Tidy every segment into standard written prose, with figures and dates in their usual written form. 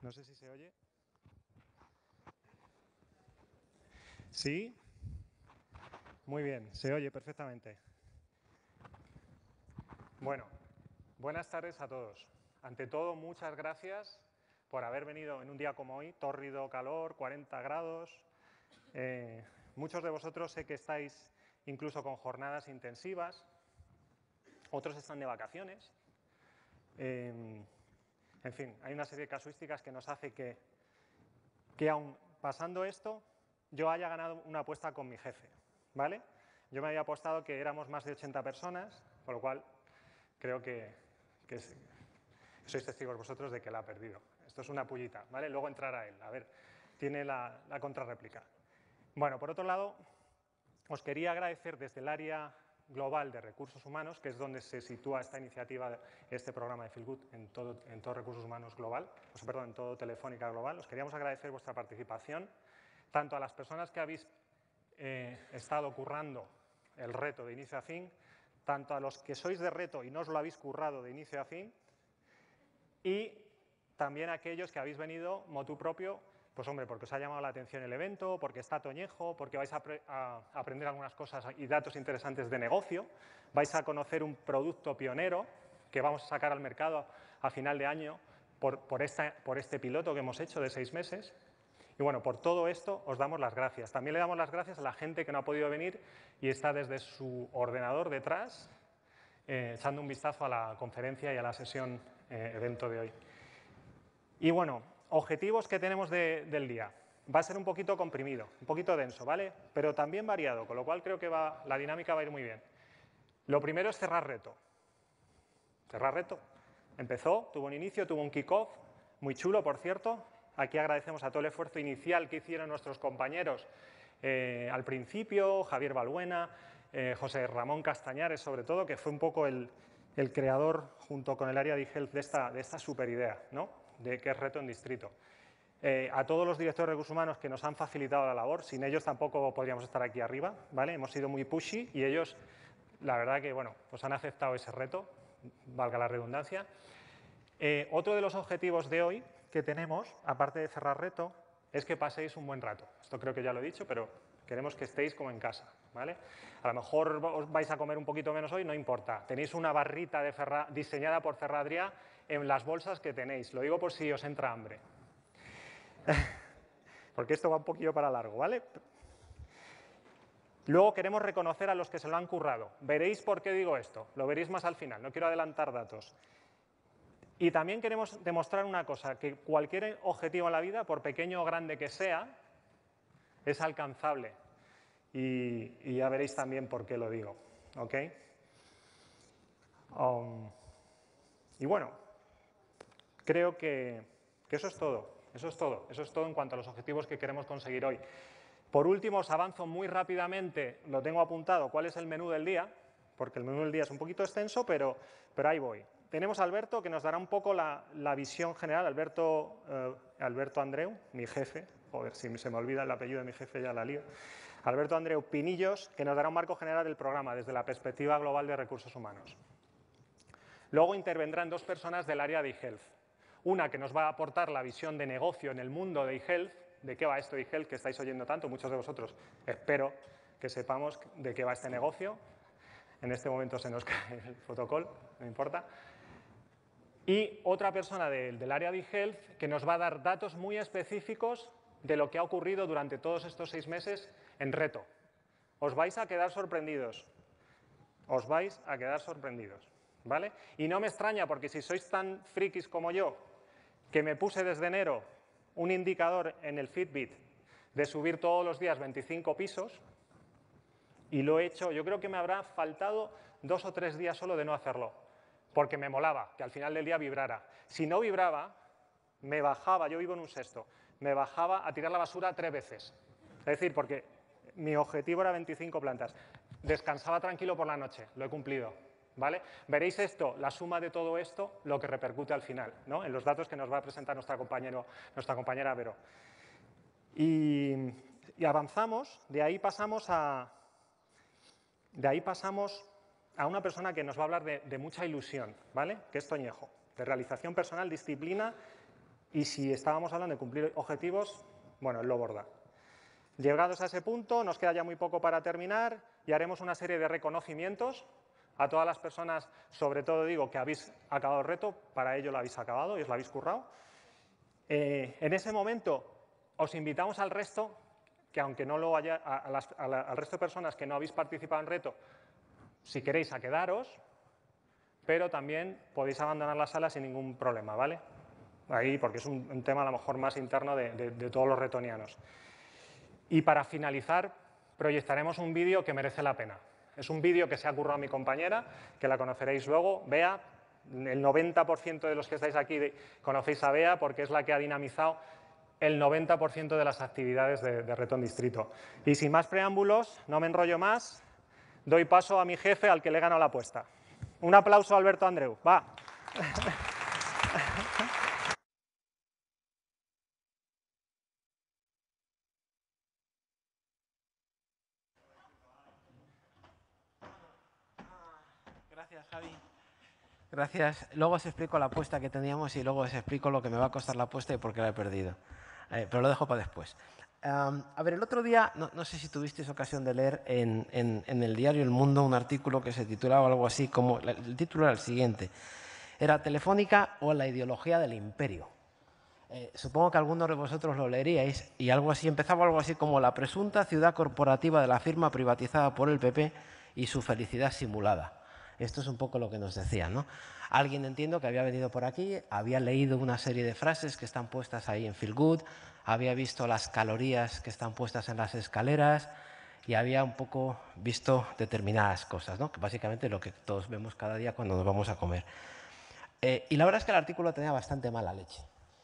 No sé si se oye. ¿Sí? Muy bien, se oye perfectamente. Bueno, buenas tardes a todos. Ante todo, muchas gracias por haber venido en un día como hoy, tórrido calor, 40 grados. Muchos de vosotros sé que estáis incluso con jornadas intensivas, otros están de vacaciones. En fin, hay una serie de casuísticas que nos hace que aun pasando esto, yo haya ganado una apuesta con mi jefe, ¿vale? Yo me había apostado que éramos más de 80 personas, con lo cual creo que sois testigos vosotros de que la ha perdido. Esto es una pullita, ¿vale? Luego entrará él, a ver, tiene la contrarréplica. Bueno, por otro lado, os quería agradecer desde el área global de recursos humanos, que es donde se sitúa esta iniciativa, este programa de Feel Good en todo recursos humanos global, perdón, en todo Telefónica global. Os queríamos agradecer vuestra participación, tanto a las personas que habéis estado currando el reto de inicio a fin, tanto a los que sois de reto y no os lo habéis currado de inicio a fin, y también a aquellos que habéis venido motu propio, pues hombre, porque os ha llamado la atención el evento, porque está toñejo, porque vais a aprender algunas cosas y datos interesantes de negocio, vais a conocer un producto pionero que vamos a sacar al mercado a final de año por este piloto que hemos hecho de 6 meses. Y bueno, por todo esto os damos las gracias. También le damos las gracias a la gente que no ha podido venir y está desde su ordenador detrás echando un vistazo a la conferencia y a la sesión evento de hoy. Y bueno, objetivos que tenemos del día. Va a ser un poquito comprimido, un poquito denso, ¿vale? Pero también variado, con lo cual creo que la dinámica va a ir muy bien. Lo primero es cerrar reto. Cerrar reto. Empezó, tuvo un inicio, tuvo un kick-off, muy chulo, por cierto. Aquí agradecemos a todo el esfuerzo inicial que hicieron nuestros compañeros al principio, Javier Balbuena, José Ramón Castañares, sobre todo, que fue un poco el creador, junto con el área de eHealth, de esta super idea, ¿no? De qué es reto en distrito. A todos los directores de recursos humanos que nos han facilitado la labor, sin ellos tampoco podríamos estar aquí arriba, ¿vale? Hemos sido muy pushy y ellos, la verdad que, bueno, pues han aceptado ese reto, valga la redundancia. Otro de los objetivos de hoy que tenemos, aparte de cerrar reto, es que paséis un buen rato. Esto creo que ya lo he dicho, pero queremos que estéis como en casa, ¿vale? A lo mejor os vais a comer un poquito menos hoy, no importa. Tenéis una barrita diseñada por Ferradria en las bolsas que tenéis. Lo digo por si os entra hambre. Porque esto va un poquillo para largo, ¿vale? Luego queremos reconocer a los que se lo han currado. Veréis por qué digo esto, lo veréis más al final, no quiero adelantar datos. Y también queremos demostrar una cosa, que cualquier objetivo en la vida, por pequeño o grande que sea, es alcanzable. Y ya veréis también por qué lo digo, ¿ok? Y bueno, creo que eso es todo. Eso es todo en cuanto a los objetivos que queremos conseguir hoy. Por último, os avanzo muy rápidamente, lo tengo apuntado, cuál es el menú del día, porque el menú del día es un poquito extenso, pero ahí voy. Tenemos a Alberto, que nos dará un poco la visión general, Alberto Andreu, mi jefe, joder, si se me olvida el apellido de mi jefe ya la lío. Alberto Andreu Pinillos, que nos dará un marco general del programa desde la perspectiva global de recursos humanos. Luego intervendrán 2 personas del área de eHealth. Una que nos va a aportar la visión de negocio en el mundo de eHealth, de qué va esto de eHealth que estáis oyendo tanto, muchos de vosotros espero que sepamos de qué va este negocio. En este momento se nos cae el protocolo, no importa. Y otra persona del área de eHealth que nos va a dar datos muy específicos de lo que ha ocurrido durante todos estos 6 meses en reto. Os vais a quedar sorprendidos. Os vais a quedar sorprendidos, ¿vale? Y no me extraña porque si sois tan frikis como yo, que me puse desde enero un indicador en el Fitbit de subir todos los días 25 pisos y lo he hecho, yo creo que me habrá faltado 2 o 3 días solo de no hacerlo, porque me molaba que al final del día vibrara. Si no vibraba, me bajaba, yo vivo en un sexto, me bajaba a tirar la basura 3 veces. Es decir, porque mi objetivo era 25 plantas. Descansaba tranquilo por la noche, lo he cumplido, ¿vale? Veréis esto, la suma de todo esto, lo que repercute al final, ¿no? En los datos que nos va a presentar nuestra compañera Vero. Y avanzamos, de ahí pasamos a una persona que nos va a hablar de mucha ilusión, ¿vale? Que es Toñejo, de realización personal, disciplina y si estábamos hablando de cumplir objetivos, bueno, él lo borda. Llegados a ese punto, nos queda ya muy poco para terminar y haremos una serie de reconocimientos a todas las personas, sobre todo digo que habéis acabado el reto, para ello lo habéis acabado y os lo habéis currado. En ese momento os invitamos al resto, que aunque no lo haya, al resto de personas que no habéis participado en reto, si queréis a quedaros, pero también podéis abandonar la sala sin ningún problema, ¿vale? Ahí, porque es un tema a lo mejor más interno de todos los retonianos. Y para finalizar, proyectaremos un vídeo que merece la pena. Es un vídeo que se ha currado a mi compañera, que la conoceréis luego, Bea. El 90% de los que estáis aquí conocéis a Bea porque es la que ha dinamizado el 90% de las actividades de Retón Distrito. Y sin más preámbulos, no me enrollo más, doy paso a mi jefe, al que le he ganado la apuesta. Un aplauso a Alberto Andreu. Va. Gracias, Javi. Gracias. Luego os explico la apuesta que teníamos y luego os explico lo que me va a costar la apuesta y por qué la he perdido. Pero lo dejo para después. A ver, el otro día, no sé si tuvisteis ocasión de leer en el diario El Mundo un artículo que se titulaba algo así como, el título era el siguiente, era Telefónica o la ideología del imperio. Supongo que algunos de vosotros lo leeríais y algo así, empezaba algo así como la presunta ciudad corporativa de la firma privatizada por el PP y su felicidad simulada. Esto es un poco lo que nos decían, ¿no? Alguien, entiendo, que había venido por aquí, había leído una serie de frases que están puestas ahí en Feel Good, había visto las calorías que están puestas en las escaleras y había un poco visto determinadas cosas, ¿no? Que básicamente lo que todos vemos cada día cuando nos vamos a comer. Y la verdad es que el artículo tenía bastante mala leche.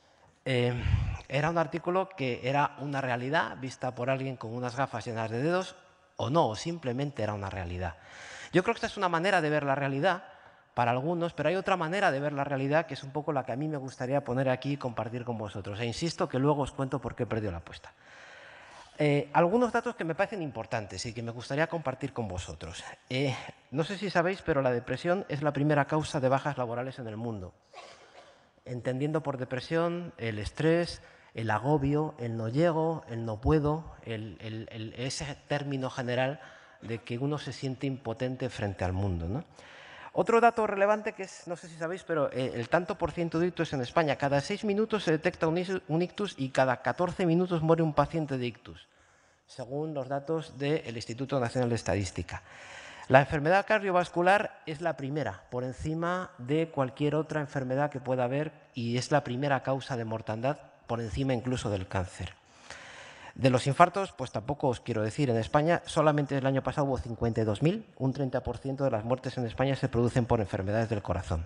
Era un artículo que era una realidad vista por alguien con unas gafas llenas de dedos o no, o simplemente era una realidad. Yo creo que esta es una manera de ver la realidad para algunos, pero hay otra manera de ver la realidad que es un poco la que a mí me gustaría poner aquí y compartir con vosotros. E insisto que luego os cuento por qué he perdido la apuesta. Algunos datos que me parecen importantes y que me gustaría compartir con vosotros. No sé si sabéis, pero la depresión es la primera causa de bajas laborales en el mundo. Entendiendo por depresión el estrés, el agobio, el no llego, el no puedo, ese término general de que uno se siente impotente frente al mundo, ¿no? Otro dato relevante que es, no sé si sabéis, pero el tanto por ciento de ictus en España, cada 6 minutos se detecta un ictus y cada 14 minutos muere un paciente de ictus, según los datos del Instituto Nacional de Estadística. La enfermedad cardiovascular es la primera, por encima de cualquier otra enfermedad que pueda haber y es la primera causa de mortandad, por encima incluso del cáncer. De los infartos, pues tampoco os quiero decir, en España solamente el año pasado hubo 52.000, un 30% de las muertes en España se producen por enfermedades del corazón.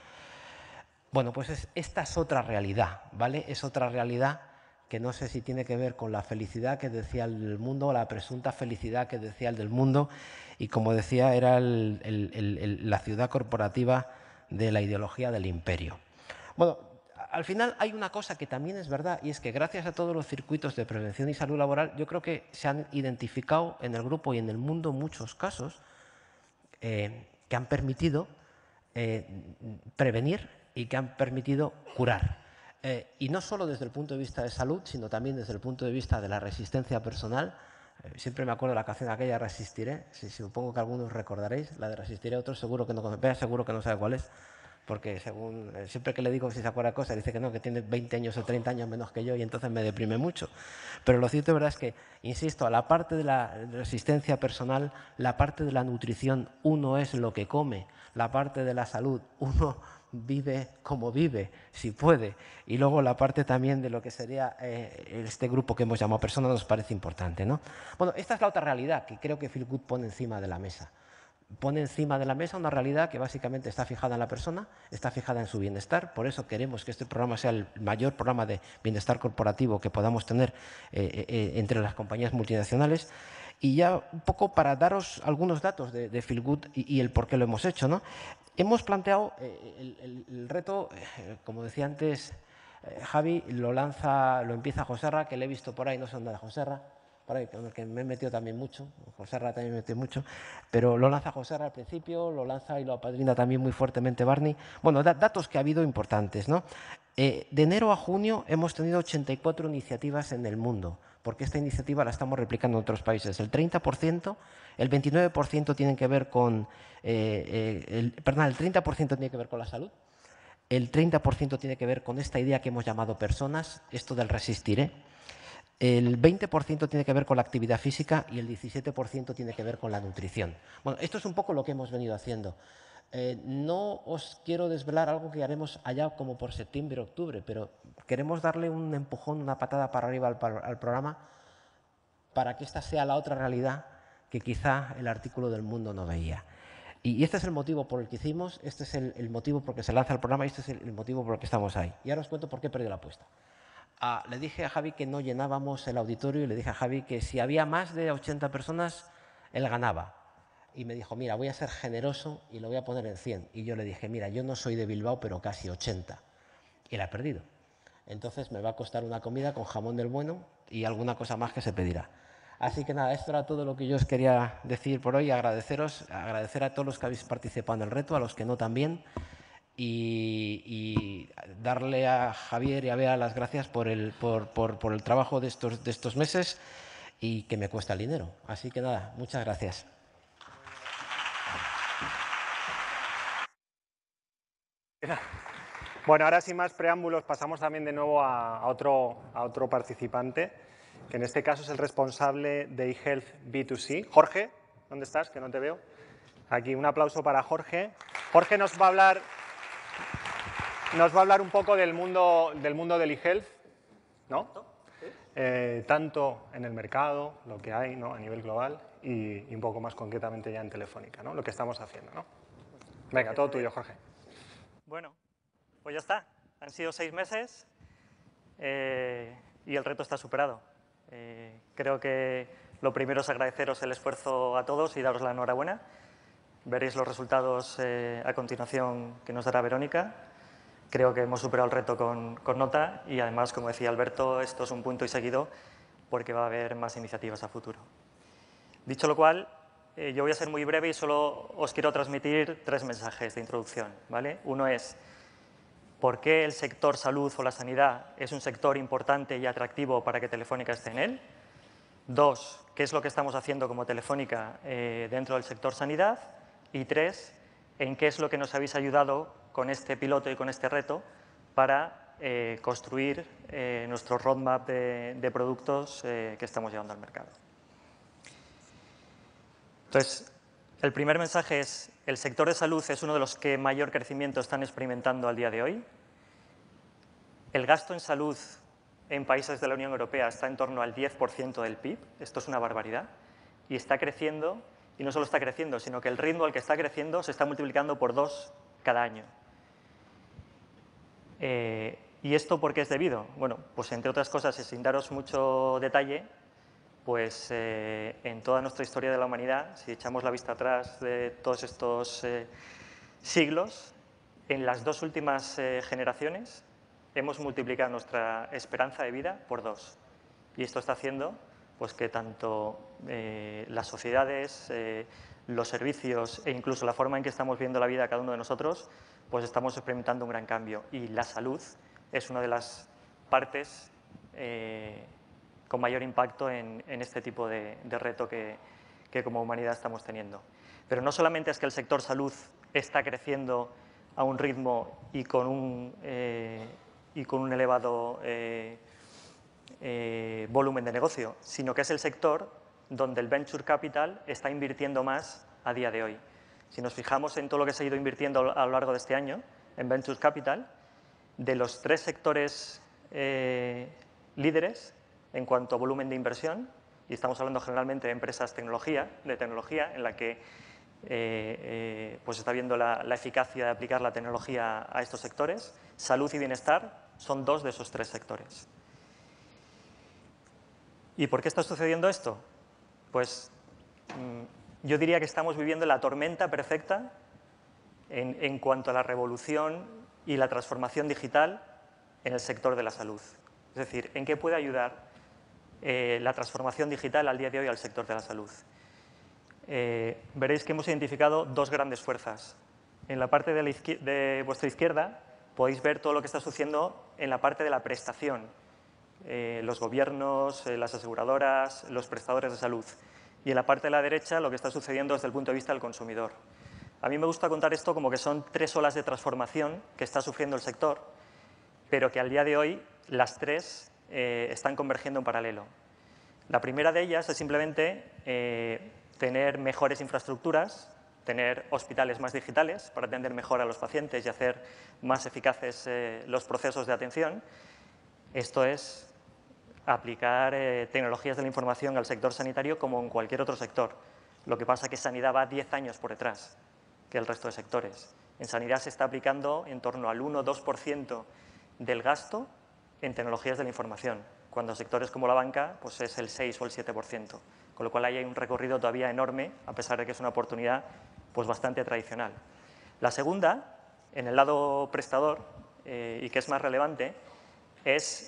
Bueno, pues esta es otra realidad, ¿vale? Es otra realidad que no sé si tiene que ver con la felicidad que decía el del mundo o la presunta felicidad que decía el del mundo y, como decía, era la ciudad corporativa de la ideología del imperio. Bueno, al final hay una cosa que también es verdad y es que gracias a todos los circuitos de prevención y salud laboral yo creo que se han identificado en el grupo y en el mundo muchos casos que han permitido prevenir y que han permitido curar. Y no solo desde el punto de vista de salud, sino también desde el punto de vista de la resistencia personal. Siempre me acuerdo de la canción aquella, Resistiré, supongo que algunos recordaréis, la de Resistiré, otros seguro que no, Bea seguro que no sabe cuál es, porque según siempre que le digo si se acuerda de cosas, dice que no, que tiene 20 años o 30 años menos que yo y entonces me deprime mucho. Pero lo cierto, verdad, es que, insisto, a la parte de la resistencia personal, la parte de la nutrición, uno es lo que come, la parte de la salud, uno vive como vive, si puede, y luego la parte también de lo que sería este grupo que hemos llamado personas nos parece importante, ¿no? Bueno, esta es la otra realidad que creo que Feel Good pone encima de la mesa. Pone encima de la mesa una realidad que básicamente está fijada en la persona, está fijada en su bienestar. Por eso queremos que este programa sea el mayor programa de bienestar corporativo que podamos tener entre las compañías multinacionales. Y ya un poco para daros algunos datos de Feel Good y el por qué lo hemos hecho, ¿no? Hemos planteado el reto, como decía antes Javi, lo empieza Joserra, que le he visto por ahí, no sé dónde de Joserra, por ahí, con el que me he metido también mucho, Joserra también me he metido mucho, pero lo lanza Joserra al principio, lo lanza y lo apadrina también muy fuertemente Barney. Bueno, datos que ha habido importantes, ¿no? De enero a junio hemos tenido 84 iniciativas en el mundo, porque esta iniciativa la estamos replicando en otros países. El 30%, el 29% tienen que ver con, el 30% tiene que ver con la salud, el 30% tiene que ver con esta idea que hemos llamado personas, esto del resistiré, el 20% tiene que ver con la actividad física y el 17% tiene que ver con la nutrición. Bueno, esto es un poco lo que hemos venido haciendo. No os quiero desvelar algo que haremos allá como por septiembre o octubre, pero queremos darle un empujón, una patada para arriba al programa para que esta sea la otra realidad que quizá el artículo del Mundo no veía. Y este es el motivo por el que hicimos, este es el motivo por el que se lanza el programa y este es el motivo por el que estamos ahí. Y ahora os cuento por qué he perdido la apuesta. Le dije a Javi que no llenábamos el auditorio y le dije a Javi que si había más de 80 personas, él ganaba. Y me dijo, mira, voy a ser generoso y lo voy a poner en 100. Y yo le dije, mira, yo no soy de Bilbao, pero casi 80. Y la he perdido. Entonces me va a costar una comida con jamón del bueno y alguna cosa más que se pedirá. Así que nada, esto era todo lo que yo os quería decir por hoy. Agradecer a todos los que habéis participado en el reto, a los que no también. Y darle a Javier y a Bea las gracias por el trabajo de estos meses y que me cuesta el dinero. Así que nada, muchas gracias. Bueno, ahora sin más preámbulos pasamos también de nuevo a otro participante, que en este caso es el responsable de eHealth B2C. Jorge, ¿dónde estás? Que no te veo. Aquí, un aplauso para Jorge. Jorge nos va a hablar un poco del mundo del eHealth, ¿no? Tanto en el mercado, lo que hay, ¿no?, a nivel global y un poco más concretamente ya en Telefónica, ¿no?, lo que estamos haciendo, ¿no? Venga, todo tuyo, Jorge. Bueno, pues ya está. Han sido 6 meses y el reto está superado. Creo que lo primero es agradeceros el esfuerzo a todos y daros la enhorabuena. Veréis los resultados a continuación que nos dará Verónica. Creo que hemos superado el reto con nota y además, como decía Alberto, esto es un punto y seguido porque va a haber más iniciativas a futuro. Dicho lo cual, yo voy a ser muy breve y solo os quiero transmitir 3 mensajes de introducción, ¿vale? Uno es por qué el sector salud o la sanidad es un sector importante y atractivo para que Telefónica esté en él. 2, qué es lo que estamos haciendo como Telefónica dentro del sector sanidad. Y 3, en qué es lo que nos habéis ayudado con este piloto y con este reto para construir nuestro roadmap de productos que estamos llevando al mercado. Entonces, el primer mensaje es, el sector de salud es uno de los que mayor crecimiento están experimentando al día de hoy. El gasto en salud en países de la Unión Europea está en torno al 10% del PIB. Esto es una barbaridad. Y está creciendo, y no solo está creciendo, sino que el ritmo al que está creciendo se está multiplicando por 2 cada año. ¿Y esto por qué es debido? Bueno, pues entre otras cosas, y sin daros mucho detalle, pues en toda nuestra historia de la humanidad, si echamos la vista atrás de todos estos siglos, en las 2 últimas generaciones hemos multiplicado nuestra esperanza de vida por 2. Y esto está haciendo pues, que tanto las sociedades, los servicios e incluso la forma en que estamos viendo la vida cada uno de nosotros, pues estamos experimentando un gran cambio. Y la salud es una de las partes con mayor impacto en este tipo de reto que como humanidad estamos teniendo. Pero no solamente es que el sector salud está creciendo a un ritmo y con un elevado volumen de negocio, sino que es el sector donde el Venture Capital está invirtiendo más a día de hoy. Si nos fijamos en todo lo que se ha ido invirtiendo a lo largo de este año en Venture Capital, de los 3 sectores líderes en cuanto a volumen de inversión, y estamos hablando generalmente de empresas de tecnología, en la que pues está viendo la eficacia de aplicar la tecnología a estos sectores, salud y bienestar son 2 de esos 3 sectores. ¿Y por qué está sucediendo esto? Pues yo diría que estamos viviendo la tormenta perfecta en cuanto a la revolución y la transformación digital en el sector de la salud. Es decir, ¿en qué puede ayudar la transformación digital al día de hoy al sector de la salud? Veréis que hemos identificado 2 grandes fuerzas. En la parte de vuestra izquierda podéis ver todo lo que está sucediendo en la parte de la prestación. Los gobiernos, las aseguradoras, los prestadores de salud. Y en la parte de la derecha lo que está sucediendo desde el punto de vista del consumidor. A mí me gusta contar esto como que son 3 olas de transformación que está sufriendo el sector, pero que al día de hoy las 3 están convergiendo en paralelo. La primera de ellas es simplemente tener mejores infraestructuras, tener hospitales más digitales para atender mejor a los pacientes y hacer más eficaces los procesos de atención. Esto es aplicar tecnologías de la información al sector sanitario como en cualquier otro sector. Lo que pasa es que sanidad va 10 años por detrás que el resto de sectores. En sanidad se está aplicando en torno al 1-2% del gasto en tecnologías de la información, cuando sectores como la banca pues es el 6 o el 7%, con lo cual ahí hay un recorrido todavía enorme, a pesar de que es una oportunidad pues bastante tradicional. La segunda, en el lado prestador, y que es más relevante, es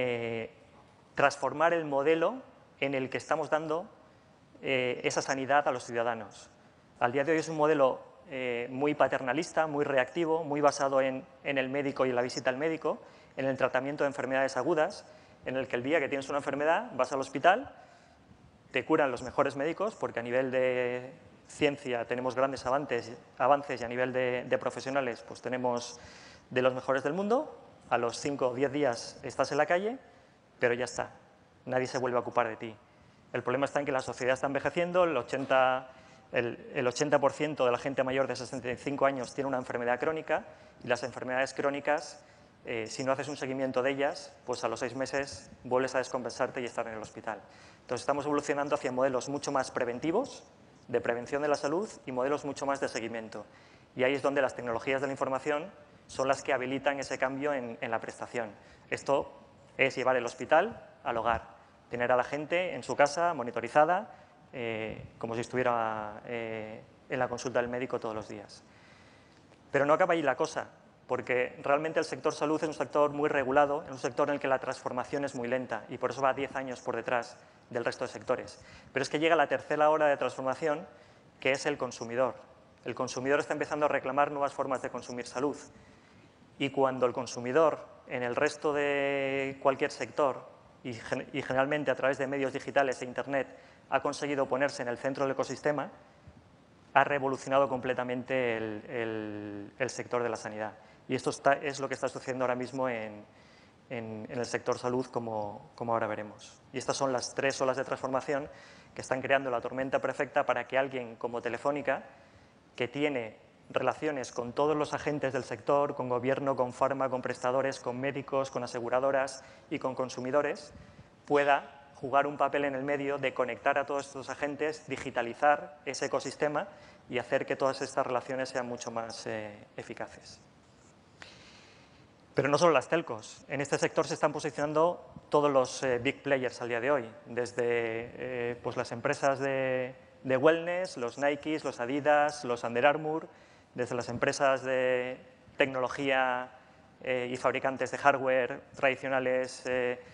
transformar el modelo en el que estamos dando esa sanidad a los ciudadanos. Al día de hoy es un modelo muy paternalista, muy reactivo, muy basado en el médico y en la visita al médico, en el tratamiento de enfermedades agudas, en el que el día que tienes una enfermedad vas al hospital, te curan los mejores médicos, porque a nivel de ciencia tenemos grandes avances y a nivel de profesionales pues tenemos de los mejores del mundo. A los 5 o 10 días estás en la calle, pero ya está, nadie se vuelve a ocupar de ti. El problema está en que la sociedad está envejeciendo, el 80% de la gente mayor de 65 años tiene una enfermedad crónica y las enfermedades crónicas, si no haces un seguimiento de ellas, pues a los 6 meses vuelves a descompensarte y estar en el hospital. Entonces estamos evolucionando hacia modelos mucho más preventivos, de prevención de la salud y modelos mucho más de seguimiento. Y ahí es donde las tecnologías de la información son las que habilitan ese cambio en la prestación. Esto es llevar el hospital al hogar, tener a la gente en su casa monitorizada, como si estuviera en la consulta del médico todos los días. Pero no acaba ahí la cosa, porque realmente el sector salud es un sector muy regulado, es un sector en el que la transformación es muy lenta y por eso va 10 años por detrás del resto de sectores. Pero es que llega la tercera ola de transformación, que es el consumidor. El consumidor está empezando a reclamar nuevas formas de consumir salud. Y cuando el consumidor, en el resto de cualquier sector y generalmente a través de medios digitales e Internet, ha conseguido ponerse en el centro del ecosistema, ha revolucionado completamente el sector de la sanidad. Y esto es lo que está sucediendo ahora mismo en el sector salud, como ahora veremos. Y estas son las 3 olas de transformación que están creando la tormenta perfecta para que alguien como Telefónica, que tiene relaciones con todos los agentes del sector, con gobierno, con farma, con prestadores, con médicos, con aseguradoras y con consumidores, pueda jugar un papel en el medio de conectar a todos estos agentes, digitalizar ese ecosistema y hacer que todas estas relaciones sean mucho más eficaces. Pero no solo las telcos. En este sector se están posicionando todos los big players al día de hoy, desde pues las empresas de wellness, los Nikes, los Adidas, los Under Armour, desde las empresas de tecnología y fabricantes de hardware tradicionales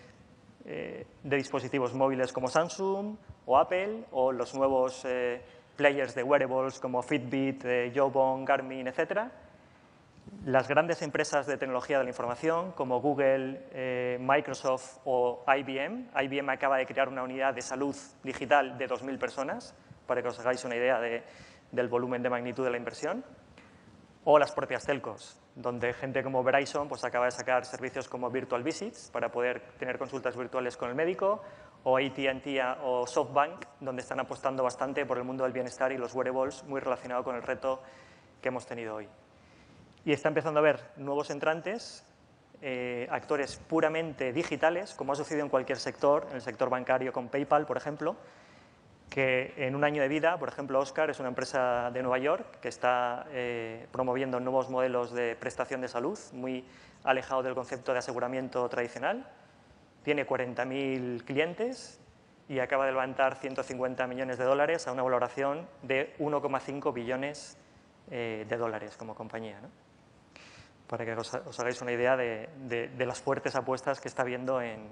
de dispositivos móviles como Samsung o Apple, o los nuevos players de wearables como Fitbit, Jawbone, Garmin, etcétera. Las grandes empresas de tecnología de la información como Google, Microsoft o IBM. IBM acaba de crear una unidad de salud digital de 2.000 personas, para que os hagáis una idea del volumen de magnitud de la inversión. O las propias telcos, donde gente como Verizon pues acaba de sacar servicios como Virtual Visits para poder tener consultas virtuales con el médico, o AT&T o SoftBank, donde están apostando bastante por el mundo del bienestar y los wearables, muy relacionado con el reto que hemos tenido hoy. Y está empezando a haber nuevos entrantes, actores puramente digitales, como ha sucedido en cualquier sector, en el sector bancario con PayPal, por ejemplo, que en un año de vida, por ejemplo, Oscar es una empresa de Nueva York que está promoviendo nuevos modelos de prestación de salud, muy alejado del concepto de aseguramiento tradicional. Tiene 40.000 clientes y acaba de levantar 150 millones de dólares a una valoración de 1,5 billones de dólares como compañía, ¿no? Para que os hagáis una idea de las fuertes apuestas que está habiendo en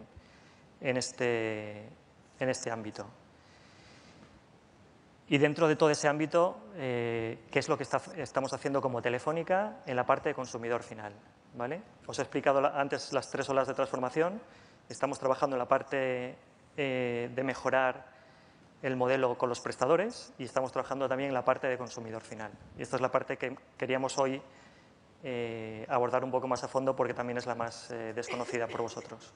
este ámbito. Y dentro de todo ese ámbito, ¿qué es lo que estamos haciendo como Telefónica en la parte de consumidor final? ¿vale? Os he explicado antes las 3 olas de transformación. Estamos trabajando en la parte de mejorar el modelo con los prestadores y estamos trabajando también en la parte de consumidor final. Y esta es la parte que queríamos hoy abordar un poco más a fondo porque también es la más desconocida por vosotros.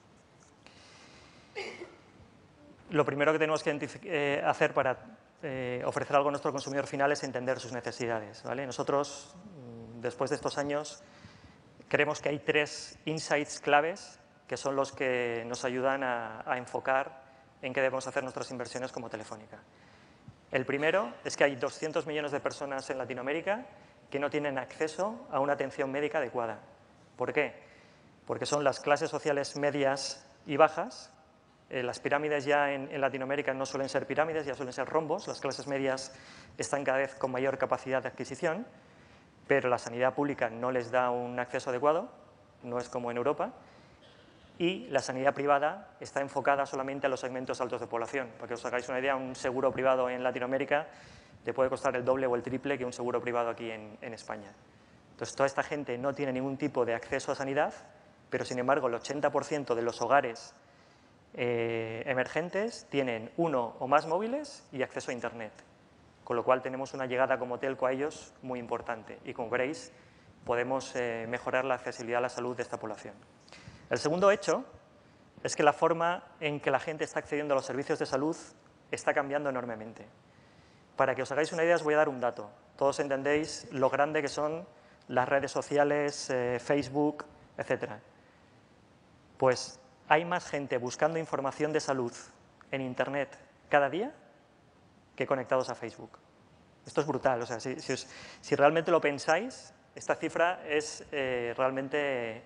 Lo primero que tenemos que hacer para ofrecer algo a nuestro consumidor final es entender sus necesidades, ¿vale? Nosotros, después de estos años, creemos que hay 3 insights claves que son los que nos ayudan a enfocar en qué debemos hacer nuestras inversiones como Telefónica. El primero es que hay 200 millones de personas en Latinoamérica que no tienen acceso a una atención médica adecuada. ¿Por qué? Porque son las clases sociales medias y bajas. Las pirámides ya en Latinoamérica no suelen ser pirámides, ya suelen ser rombos. Las clases medias están cada vez con mayor capacidad de adquisición, pero la sanidad pública no les da un acceso adecuado, no es como en Europa. Y la sanidad privada está enfocada solamente a los segmentos altos de población. Para que os hagáis una idea, un seguro privado en Latinoamérica te puede costar el doble o el triple que un seguro privado aquí en España. Entonces, toda esta gente no tiene ningún tipo de acceso a sanidad, pero sin embargo el 80% de los hogares emergentes tienen 1 o más móviles y acceso a Internet, con lo cual tenemos una llegada como telco a ellos muy importante y, como veréis, podemos mejorar la accesibilidad a la salud de esta población. El segundo hecho es que la forma en que la gente está accediendo a los servicios de salud está cambiando enormemente. Para que os hagáis una idea, os voy a dar un dato. Todos entendéis lo grande que son las redes sociales, Facebook, etc. Pues hay más gente buscando información de salud en Internet cada día que conectados a Facebook. Esto es brutal. O sea, si realmente lo pensáis, esta cifra es realmente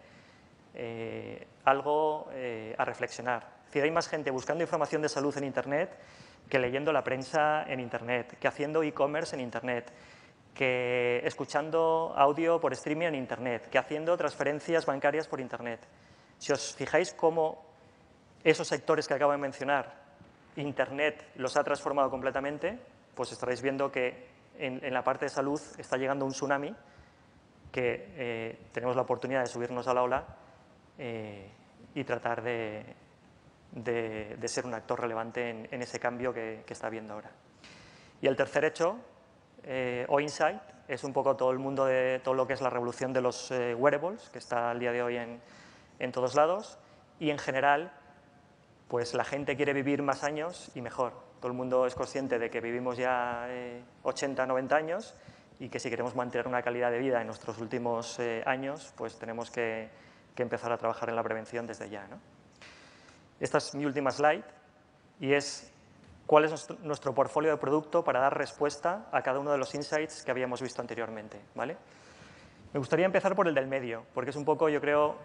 algo a reflexionar. Es decir, hay más gente buscando información de salud en Internet que leyendo la prensa en Internet, que haciendo e-commerce en Internet, que escuchando audio por streaming en Internet, que haciendo transferencias bancarias por Internet. Si os fijáis cómo esos sectores que acabo de mencionar, Internet los ha transformado completamente, pues estaréis viendo que en la parte de salud está llegando un tsunami que tenemos la oportunidad de subirnos a la ola y tratar de ser un actor relevante en ese cambio que está habiendo ahora. Y el tercer hecho, o insight, es un poco todo el mundo de todo lo que es la revolución de los wearables, que está al día de hoy en todos lados, y en general, pues la gente quiere vivir más años y mejor. Todo el mundo es consciente de que vivimos ya 80, 90 años y que si queremos mantener una calidad de vida en nuestros últimos años, pues tenemos que empezar a trabajar en la prevención desde ya, ¿no? Esta es mi última slide y es cuál es nuestro portfolio de producto para dar respuesta a cada uno de los insights que habíamos visto anteriormente, ¿vale? Me gustaría empezar por el del medio, porque es un poco, yo creo,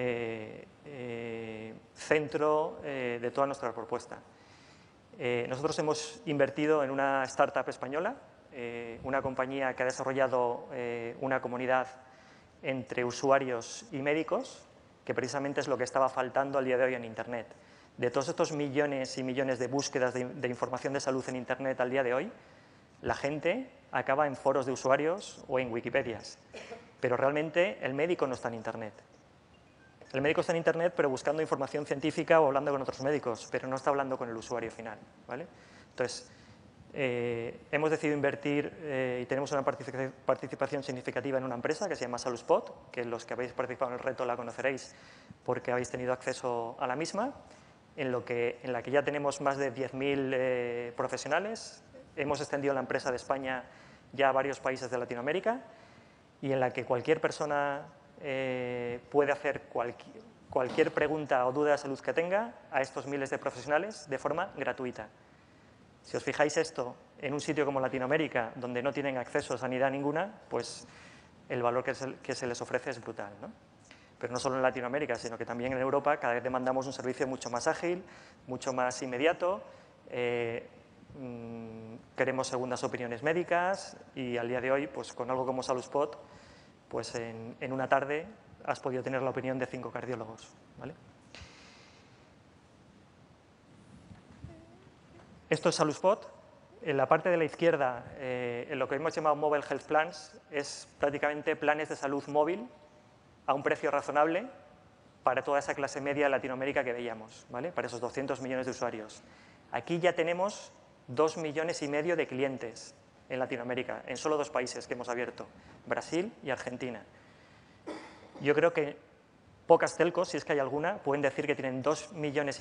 centro de toda nuestra propuesta. Nosotros hemos invertido en una startup española, una compañía que ha desarrollado una comunidad entre usuarios y médicos, que precisamente es lo que estaba faltando al día de hoy en Internet. De todos estos millones y millones de búsquedas de información de salud en Internet al día de hoy, la gente acaba en foros de usuarios o en Wikipedias. Pero realmente el médico no está en Internet. El médico está en Internet, pero buscando información científica o hablando con otros médicos, pero no está hablando con el usuario final, ¿vale? Entonces, hemos decidido invertir y tenemos una participación significativa en una empresa que se llama SaludSpot, que los que habéis participado en el reto la conoceréis porque habéis tenido acceso a la misma, en la que ya tenemos más de 10.000 profesionales. Hemos extendido la empresa de España ya a varios países de Latinoamérica y en la que cualquier persona puede hacer cualquier pregunta o duda de salud que tenga a estos miles de profesionales de forma gratuita. Si os fijáis esto en un sitio como Latinoamérica, donde no tienen acceso a sanidad ninguna, pues el valor que se les ofrece es brutal, ¿no? Pero no solo en Latinoamérica, sino que también en Europa cada vez demandamos un servicio mucho más ágil, mucho más inmediato. Queremos segundas opiniones médicas y al día de hoy, pues con algo como SaludSpot, pues en una tarde has podido tener la opinión de 5 cardiólogos, ¿vale? Esto es SaludSpot. En la parte de la izquierda, en lo que hemos llamado Mobile Health Plans, es prácticamente planes de salud móvil a un precio razonable para toda esa clase media de Latinoamérica que veíamos, ¿vale? Para esos 200 millones de usuarios. Aquí ya tenemos 2,5 millones de clientes en Latinoamérica, en solo 2 países que hemos abierto, Brasil y Argentina. Yo creo que pocas telcos, si es que hay alguna, pueden decir que tienen 2,5 millones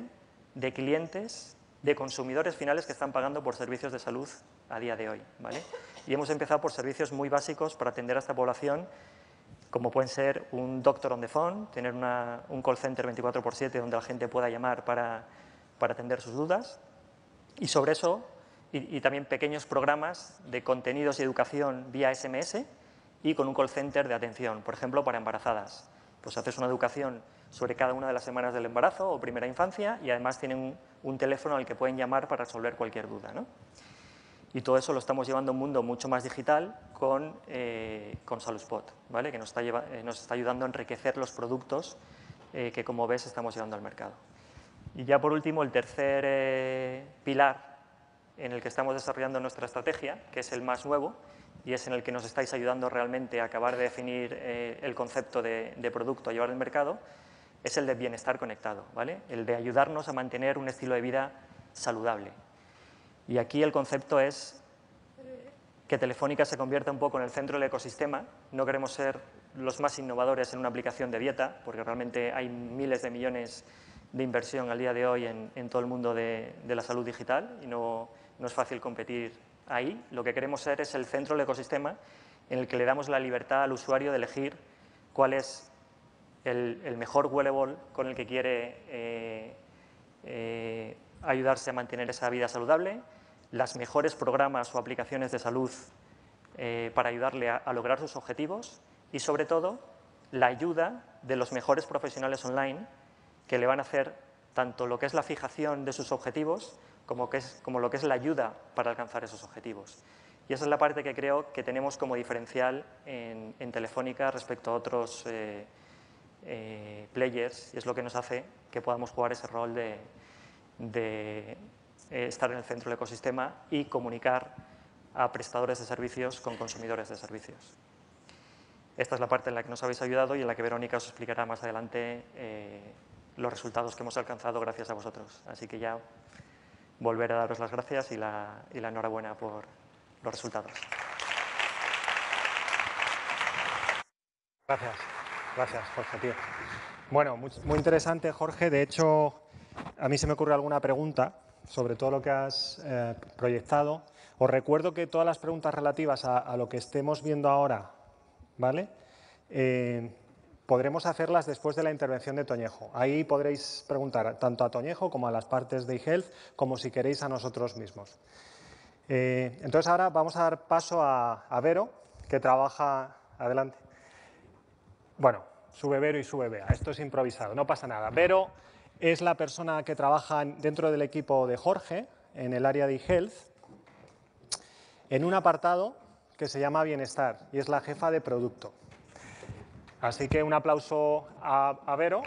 de clientes, de consumidores finales que están pagando por servicios de salud a día de hoy, ¿vale? Y hemos empezado por servicios muy básicos para atender a esta población, como pueden ser un doctor on the phone, tener un call center 24/7 donde la gente pueda llamar para atender sus dudas. Y sobre eso, y también pequeños programas de contenidos y educación vía SMS y con un call center de atención, por ejemplo, para embarazadas. Pues haces una educación sobre cada una de las semanas del embarazo o primera infancia y además tienen un teléfono al que pueden llamar para resolver cualquier duda, ¿no? Y todo eso lo estamos llevando a un mundo mucho más digital con SaludSpot, ¿vale? Que nos está ayudando a enriquecer los productos que, como ves, estamos llevando al mercado. Y ya por último, el tercer pilar en el que estamos desarrollando nuestra estrategia, que es el más nuevo y es en el que nos estáis ayudando realmente a acabar de definir el concepto de producto a llevar al mercado, es el de bienestar conectado, ¿vale? El de ayudarnos a mantener un estilo de vida saludable. Y aquí el concepto es que Telefónica se convierta un poco en el centro del ecosistema. No queremos ser los más innovadores en una aplicación de dieta, porque realmente hay miles de millones de inversión al día de hoy en todo el mundo de la salud digital y no es fácil competir ahí. Lo que queremos ser es el centro del ecosistema en el que le damos la libertad al usuario de elegir cuál es el mejor wearable con el que quiere ayudarse a mantener esa vida saludable, los mejores programas o aplicaciones de salud para ayudarle a lograr sus objetivos y, sobre todo, la ayuda de los mejores profesionales online que le van a hacer tanto lo que es la fijación de sus objetivos como lo que es la ayuda para alcanzar esos objetivos. Y esa es la parte que creo que tenemos como diferencial en Telefónica respecto a otros players y es lo que nos hace que podamos jugar ese rol de estar en el centro del ecosistema y comunicar a prestadores de servicios con consumidores de servicios. Esta es la parte en la que nos habéis ayudado y en la que Verónica os explicará más adelante los resultados que hemos alcanzado gracias a vosotros. Así que ya volver a daros las gracias y la enhorabuena por los resultados. Gracias. Gracias, Jorge, tío. Bueno, muy interesante, Jorge. De hecho, a mí se me ocurre alguna pregunta sobre todo lo que has proyectado. Os recuerdo que todas las preguntas relativas a lo que estemos viendo ahora, ¿vale? Podremos hacerlas después de la intervención de Toñejo. Ahí podréis preguntar tanto a Toñejo como a las partes de eHealth, como si queréis a nosotros mismos. Entonces ahora vamos a dar paso a Vero, que trabaja… Adelante. Bueno, sube Vero y sube Bea. Esto es improvisado, no pasa nada. Vero es la persona que trabaja dentro del equipo de Jorge, en el área de eHealth, en un apartado que se llama Bienestar, y es la jefa de producto. Así que un aplauso a Vero.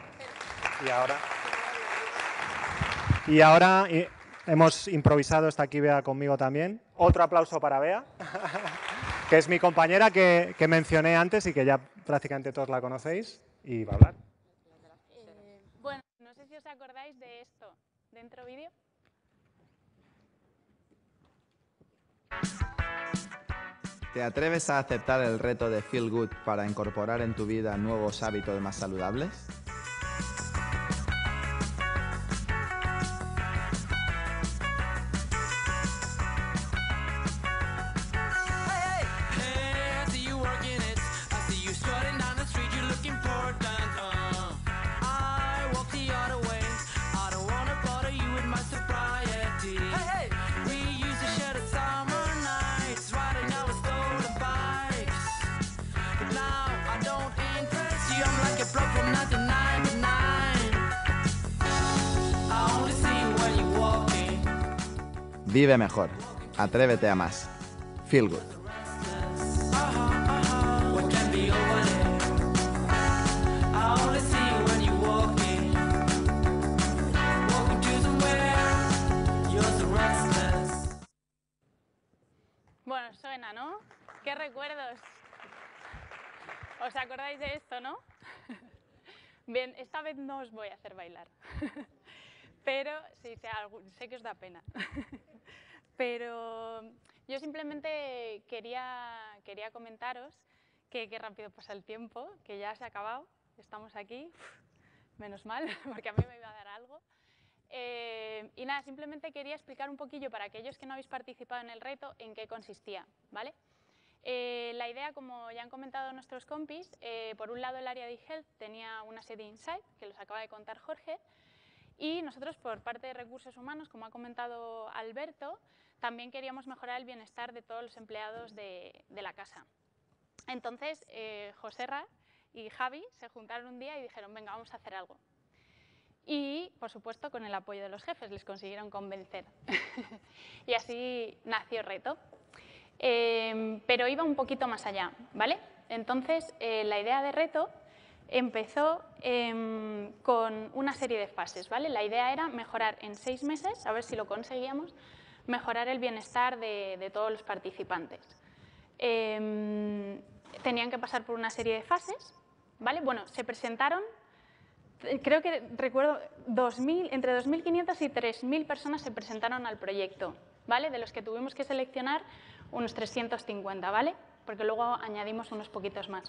Y ahora hemos improvisado, está aquí Bea conmigo también. Otro aplauso para Bea, que es mi compañera que mencioné antes y que ya prácticamente todos la conocéis y va a hablar. Bueno, no sé si os acordáis de esto. ¿Dentro vídeo? ¿Te atreves a aceptar el reto de Feel Good para incorporar en tu vida nuevos hábitos más saludables? Vive mejor. Atrévete a más. Feel Good. Bueno, suena, ¿no? ¿Qué recuerdos? ¿Os acordáis acordáis de esto, ¿no? Bien, esta vez no os voy a hacer bailar. Pero sí, sé que os da pena. Pero yo simplemente quería comentaros que qué rápido pasa el tiempo, que ya se ha acabado, estamos aquí, menos mal, porque a mí me iba a dar algo. Y nada, simplemente quería explicar un poquillo para aquellos que no habéis participado en el reto en qué consistía, ¿vale? La idea, como ya han comentado nuestros compis, por un lado el área de eHealth tenía una serie Insight, que los acaba de contar Jorge, y nosotros por parte de recursos humanos, como ha comentado Alberto, también queríamos mejorar el bienestar de todos los empleados de la casa. Entonces, Joserra y Javi se juntaron un día y dijeron, venga, vamos a hacer algo. Y, por supuesto, con el apoyo de los jefes, les consiguieron convencer. Y así nació el reto. Pero iba un poquito más allá, ¿vale? Entonces, la idea de reto empezó con una serie de fases, ¿vale? La idea era mejorar en 6 meses, a ver si lo conseguíamos, mejorar el bienestar de todos los participantes. Tenían que pasar por una serie de fases, ¿vale? Bueno, se presentaron, creo que recuerdo, entre 2.500 y 3.000 personas se presentaron al proyecto, ¿vale? De los que tuvimos que seleccionar unos 350, ¿vale? Porque luego añadimos unos poquitos más.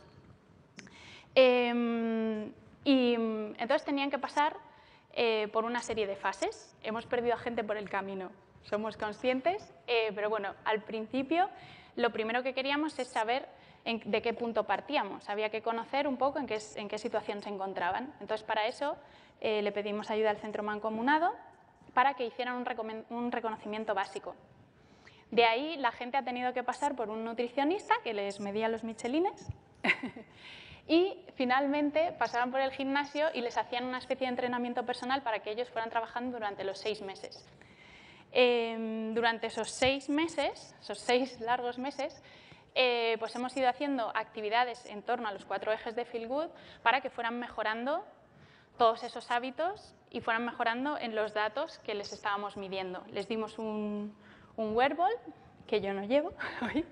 Y entonces tenían que pasar por una serie de fases. Hemos perdido a gente por el camino, somos conscientes, pero bueno, al principio lo primero que queríamos es saber de qué punto partíamos. Había que conocer un poco en qué situación se encontraban. Entonces, para eso le pedimos ayuda al Centro Mancomunado para que hicieran un reconocimiento básico. De ahí la gente ha tenido que pasar por un nutricionista que les medía los michelines y finalmente pasaban por el gimnasio y les hacían una especie de entrenamiento personal para que ellos fueran trabajando durante los 6 meses. Durante esos 6 meses, esos 6 largos meses, pues hemos ido haciendo actividades en torno a los 4 ejes de Feel Good para que fueran mejorando todos esos hábitos y fueran mejorando en los datos que les estábamos midiendo. Les dimos un wearable, que yo no llevo hoy,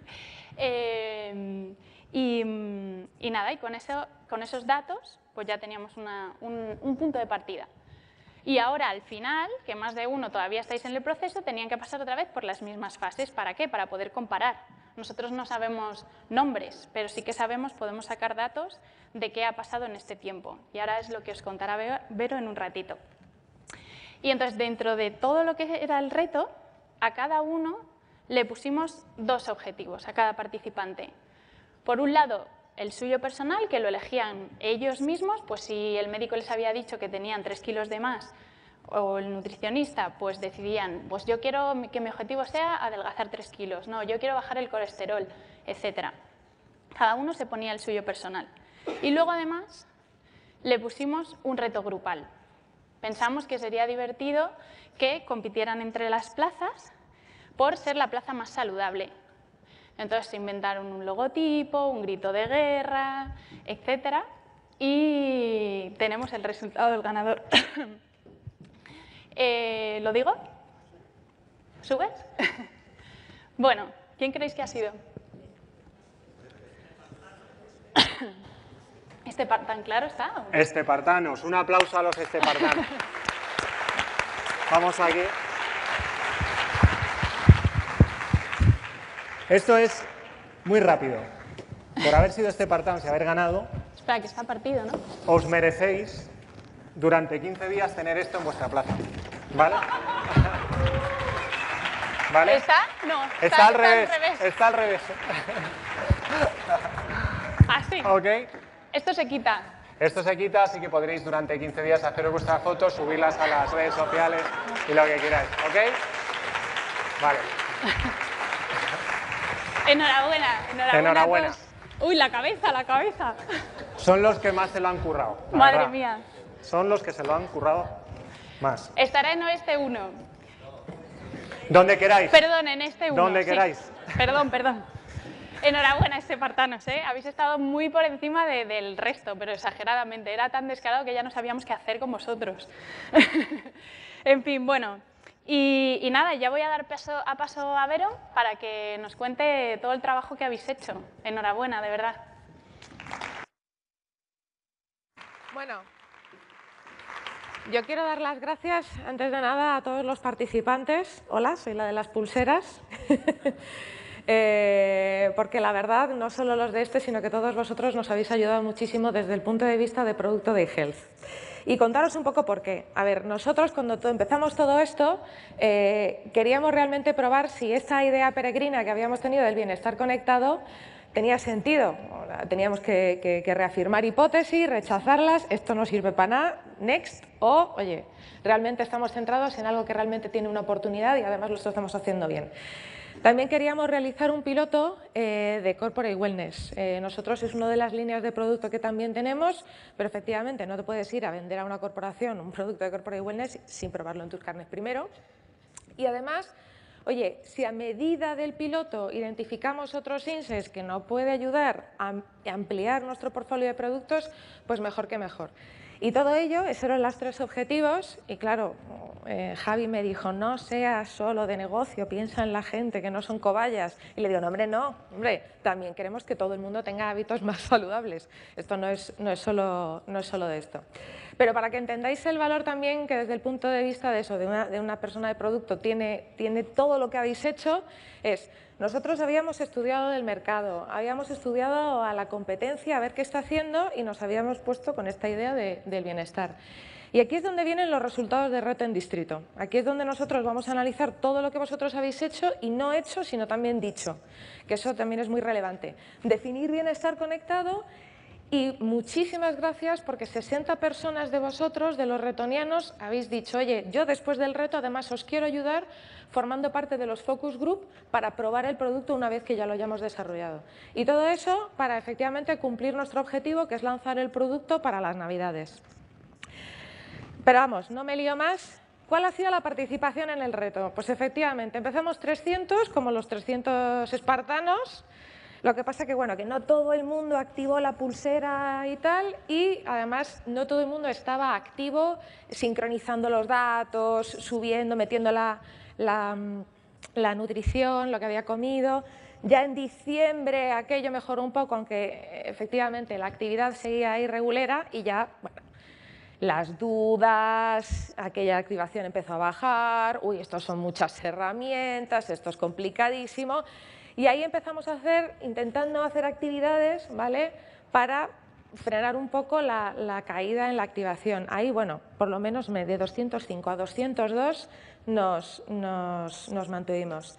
y nada, y con esos datos pues ya teníamos un punto de partida. Y ahora, al final, que más de uno todavía estáis en el proceso, tenían que pasar otra vez por las mismas fases. ¿Para qué? Para poder comparar. Nosotros no sabemos nombres, pero sí que podemos sacar datos de qué ha pasado en este tiempo. Y ahora es lo que os contará Vero en un ratito. Y entonces, dentro de todo lo que era el reto, a cada uno le pusimos 2 objetivos, a cada participante. Por un lado, el suyo personal, que lo elegían ellos mismos, pues si el médico les había dicho que tenían 3 kilos de más, o el nutricionista, pues decidían, pues yo quiero que mi objetivo sea adelgazar 3 kilos, no, yo quiero bajar el colesterol, etc. Cada uno se ponía el suyo personal. Y luego, además, le pusimos un reto grupal. Pensamos que sería divertido que compitieran entre las plazas por ser la plaza más saludable. Entonces se inventaron un logotipo, un grito de guerra, etc. Y tenemos el resultado del ganador. ¿Lo digo? ¿Subes? Bueno, ¿quién creéis que ha sido? ¿Tan claro está? Estepartanos. Un aplauso a los estepartanos. Vamos aquí. Esto es muy rápido. Por haber sido estepartanos y haber ganado, Espera, que está partido, ¿no? os merecéis durante 15 días tener esto en vuestra plaza. ¿Vale? ¿Vale? ¿Está? No. Está al revés. Está al revés. Así. ¿Ok? Esto se quita. Esto se quita, así que podréis durante 15 días haceros vuestras fotos, subirlas a las redes sociales y lo que queráis. ¿Ok? Vale. Enhorabuena. Enhorabuena. A todos. Uy, la cabeza. Son los que más se lo han currado. la Madre verdad. mía. Son los que se lo han currado más. Estará en Oeste 1. Donde queráis. Perdón, en este 1. Donde sí. queráis. Perdón. Enhorabuena, estepartanos, ¿eh? Habéis estado muy por encima del resto, pero exageradamente. Era tan descarado que ya no sabíamos qué hacer con vosotros. En fin, bueno. Y nada, ya voy a dar paso a Vero para que nos cuente todo el trabajo que habéis hecho. Enhorabuena, de verdad. Bueno, yo quiero dar las gracias, antes de nada, a todos los participantes. Hola, soy la de las pulseras. Porque la verdad, no solo los de este, sino que todos vosotros nos habéis ayudado muchísimo desde el punto de vista de producto de eHealth. Y contaros un poco por qué. A ver, nosotros cuando empezamos todo esto, queríamos realmente probar si esta idea peregrina que habíamos tenido del bienestar conectado tenía sentido. Teníamos que reafirmar hipótesis, rechazarlas, esto no sirve para nada, next, o, oye, realmente estamos centrados en algo que realmente tiene una oportunidad y además lo estamos haciendo bien. También queríamos realizar un piloto de Corporate Wellness. Nosotros es una de las líneas de producto que también tenemos, pero efectivamente no te puedes ir a vender a una corporación un producto de Corporate Wellness sin probarlo en tus carnes primero. Y además, oye, si a medida del piloto identificamos otros INSEs que nos puede ayudar a ampliar nuestro portfolio de productos, pues mejor que mejor. Y todo ello, esos eran los 3 objetivos y claro, Javi me dijo, no seas solo de negocio, piensa en la gente, que no son cobayas. Y le digo, no, hombre, también queremos que todo el mundo tenga hábitos más saludables. Esto no es solo de esto. Pero para que entendáis el valor también que desde el punto de vista de eso, de una persona de producto, tiene todo lo que habéis hecho, es, nosotros habíamos estudiado el mercado, habíamos estudiado a la competencia, a ver qué está haciendo y nos habíamos puesto con esta idea del bienestar. Y aquí es donde vienen los resultados de reto en distrito. Aquí es donde nosotros vamos a analizar todo lo que vosotros habéis hecho y no hecho, sino también dicho, que eso también es muy relevante. Definir bienestar conectado. Y muchísimas gracias porque 60 personas de vosotros, de los retonianos, habéis dicho, oye, yo después del reto además os quiero ayudar formando parte de los focus group para probar el producto una vez que ya lo hayamos desarrollado. Y todo eso para efectivamente cumplir nuestro objetivo, que es lanzar el producto para las Navidades. Pero vamos, no me lío más. ¿Cuál ha sido la participación en el reto? Pues efectivamente, empezamos 300, como los 300 espartanos. Lo que pasa que, bueno, que no todo el mundo activó la pulsera y tal, y además no todo el mundo estaba activo sincronizando los datos, subiendo, metiendo la nutrición, lo que había comido. Ya en diciembre aquello mejoró un poco, aunque efectivamente la actividad seguía irregular y ya, bueno, las dudas, aquella activación empezó a bajar, uy, esto son muchas herramientas, esto es complicadísimo. Y ahí empezamos a intentando hacer actividades, ¿vale?, para frenar un poco la caída en la activación. Ahí, bueno, por lo menos de 205 a 202 nos mantuvimos.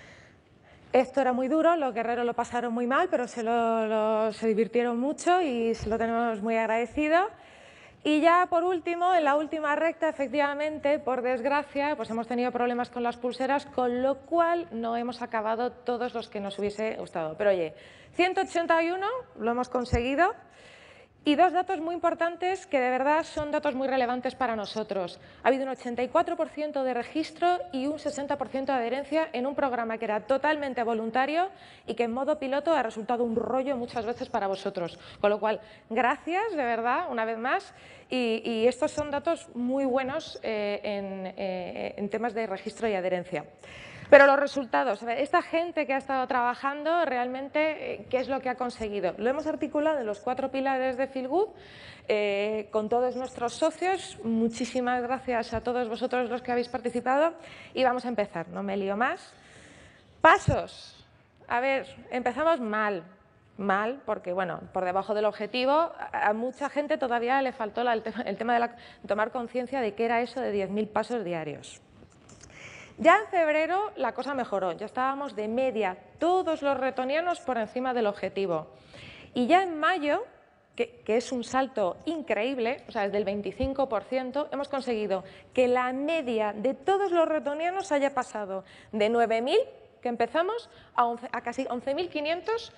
Esto era muy duro, los guerreros lo pasaron muy mal, pero se divirtieron mucho y se lo tenemos muy agradecido. Y ya por último, en la última recta, efectivamente, por desgracia, pues hemos tenido problemas con las pulseras, con lo cual no hemos acabado todos los que nos hubiese gustado. Pero oye, 181 lo hemos conseguido. Y 2 datos muy importantes que de verdad son datos muy relevantes para nosotros. Ha habido un 84% de registro y un 60% de adherencia en un programa que era totalmente voluntario y que en modo piloto ha resultado un rollo muchas veces para vosotros. Con lo cual, gracias de verdad una vez más y estos son datos muy buenos en temas de registro y adherencia. Pero los resultados, esta gente que ha estado trabajando realmente, ¿qué es lo que ha conseguido? Lo hemos articulado en los 4 pilares de Feel Good con todos nuestros socios. Muchísimas gracias a todos vosotros los que habéis participado y vamos a empezar, no me lío más. Pasos. A ver, empezamos mal porque, bueno, por debajo del objetivo, a mucha gente todavía le faltó el tema de tomar conciencia de qué era eso de 10.000 pasos diarios. Ya en febrero la cosa mejoró, ya estábamos de media todos los retonianos por encima del objetivo. Y ya en mayo, que es un salto increíble, o sea, desde el 25%, hemos conseguido que la media de todos los retonianos haya pasado de 9.000, que empezamos, a casi 11.500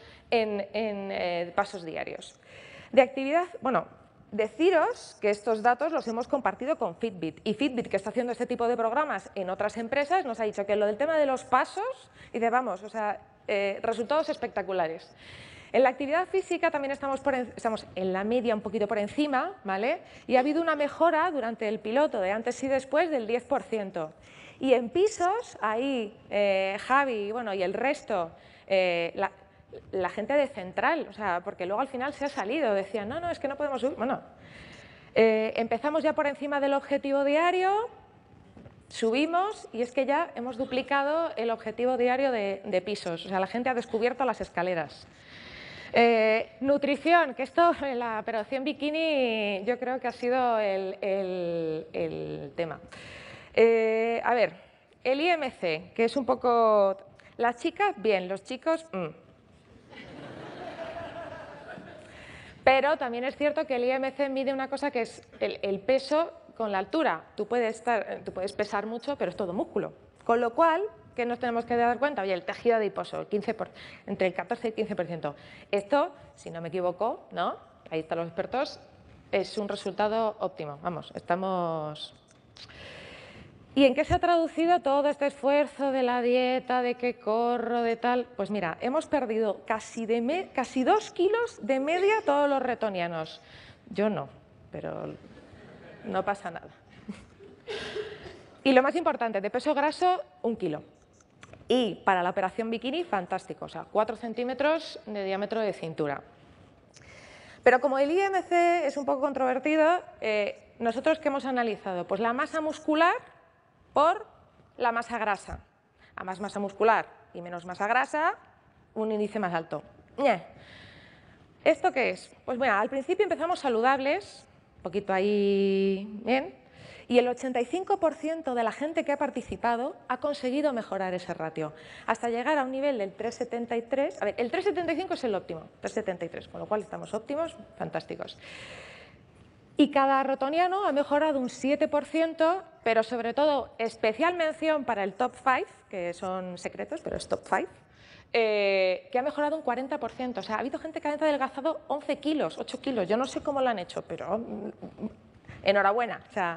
en pasos diarios. De actividad, bueno, deciros que estos datos los hemos compartido con Fitbit y Fitbit, que está haciendo este tipo de programas en otras empresas, nos ha dicho que lo del tema de los pasos, dice, vamos, o sea, resultados espectaculares. En la actividad física también estamos en la media un poquito por encima, ¿vale? Y ha habido una mejora durante el piloto de antes y después del 10%. Y en pisos, ahí Javi bueno, y el resto, la gente de Central, o sea, porque luego al final se ha salido, decían, no, es que no podemos subir. Bueno, Empezamos ya por encima del objetivo diario, subimos y es que ya hemos duplicado el objetivo diario de pisos. O sea, la gente ha descubierto las escaleras. Nutrición, que esto en la operación bikini yo creo que ha sido el tema. A ver, el IMC, que es un poco... Las chicas, bien, los chicos... Pero también es cierto que el IMC mide una cosa que es el peso con la altura. Tú puedes pesar mucho, pero es todo músculo. Con lo cual, ¿qué nos tenemos que dar cuenta? Oye, el tejido adiposo, entre el 14 y el 15%. Esto, si no me equivoco, ¿no? Ahí están los expertos, es un resultado óptimo. Vamos, estamos... ¿Y en qué se ha traducido todo este esfuerzo de la dieta, de que corro, de tal? Pues mira, hemos perdido casi 2 kilos de media todos los retonianos. Yo no, pero no pasa nada. Y lo más importante, de peso graso, 1 kilo. Y para la operación bikini, fantástico, o sea, 4 centímetros de diámetro de cintura. Pero como el IMC es un poco controvertido, ¿nosotros qué hemos analizado? Pues la masa muscular por la masa grasa. A más masa muscular y menos masa grasa, un índice más alto. ¿Esto qué es? Pues bueno, al principio empezamos saludables, un poquito ahí bien, y el 85% de la gente que ha participado ha conseguido mejorar ese ratio, hasta llegar a un nivel del 3,73. A ver, el 3,75 es el óptimo, 3,73, con lo cual estamos óptimos, fantásticos. Y cada rotoniano ha mejorado un 7%, pero sobre todo especial mención para el top 5, que son secretos, pero es top 5, que ha mejorado un 40%. O sea, ha habido gente que ha adelgazado 11 kilos, 8 kilos. Yo no sé cómo lo han hecho, pero enhorabuena. O sea,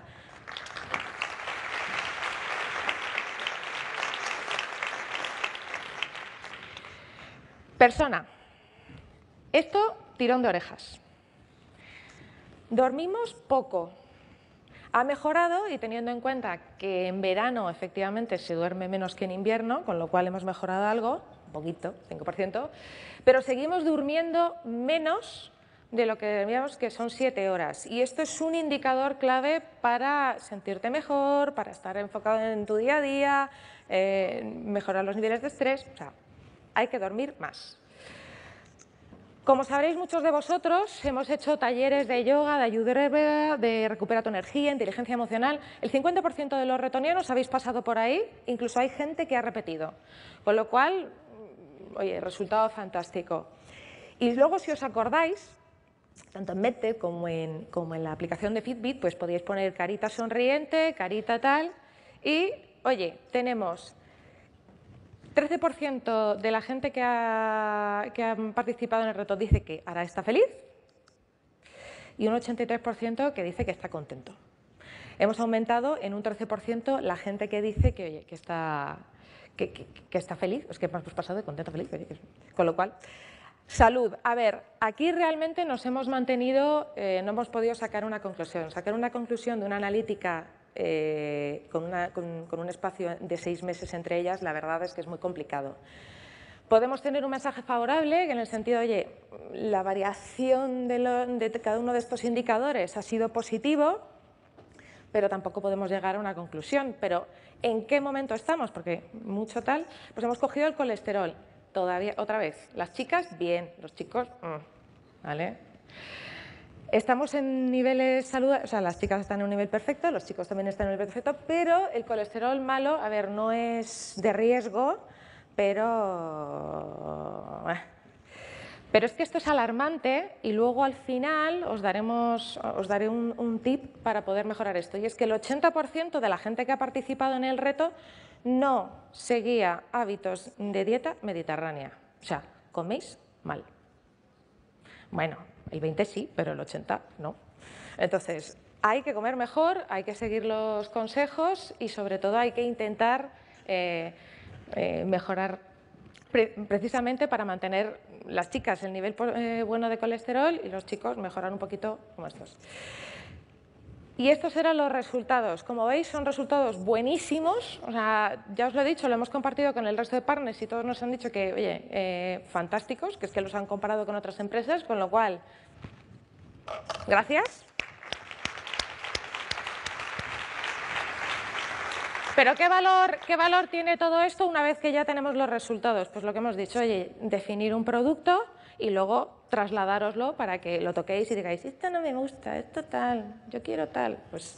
persona. Esto, tirón de orejas. Dormimos poco. Ha mejorado y teniendo en cuenta que en verano efectivamente se duerme menos que en invierno, con lo cual hemos mejorado algo, un poquito, 5%, pero seguimos durmiendo menos de lo que debíamos, que son 7 horas. Y esto es un indicador clave para sentirte mejor, para estar enfocado en tu día a día, mejorar los niveles de estrés. O sea, hay que dormir más. Como sabréis muchos de vosotros, hemos hecho talleres de yoga, de ayurveda, de recupera tu energía, inteligencia emocional. El 50% de los retonianos habéis pasado por ahí, incluso hay gente que ha repetido. Con lo cual, oye, resultado fantástico. Y luego, si os acordáis, tanto en MedTech como en la aplicación de Fitbit, pues podéis poner carita sonriente, carita tal, y, oye, tenemos 13% de la gente que ha participado en el reto dice que ahora está feliz y un 83% que dice que está contento. Hemos aumentado en un 13% la gente que dice que, oye, que está feliz, es que hemos pasado de contento a feliz, con lo cual... Salud. A ver, aquí realmente nos hemos mantenido, no hemos podido sacar una conclusión. Sacar una conclusión de una analítica con un espacio de 6 meses entre ellas, la verdad es que es muy complicado. Podemos tener un mensaje favorable, que en el sentido, oye, la variación de cada uno de estos indicadores ha sido positivo, pero tampoco podemos llegar a una conclusión. Pero, ¿en qué momento estamos? Porque mucho tal, pues hemos cogido el colesterol. Todavía, otra vez, las chicas, bien, los chicos, ¿vale? Estamos en niveles saludables, o sea, las chicas están en un nivel perfecto, los chicos también están en un nivel perfecto, pero el colesterol malo, a ver, no es de riesgo, pero es que esto es alarmante y luego al final os daré un tip para poder mejorar esto. Y es que el 80% de la gente que ha participado en el reto no seguía hábitos de dieta mediterránea. O sea, coméis mal. Bueno, el 20 sí, pero el 80 no. Entonces, hay que comer mejor, hay que seguir los consejos y sobre todo hay que intentar mejorar precisamente para mantener las chicas el nivel bueno de colesterol y los chicos mejorar un poquito como estos. Y estos eran los resultados. Como veis, son resultados buenísimos. O sea, ya os lo he dicho, lo hemos compartido con el resto de partners y todos nos han dicho que, oye, fantásticos, que es que los han comparado con otras empresas, con lo cual, gracias. Pero ¿qué valor tiene todo esto una vez que ya tenemos los resultados? Pues lo que hemos dicho, oye, definir un producto y luego trasladároslo para que lo toquéis y digáis, esto no me gusta, esto tal, yo quiero tal. Pues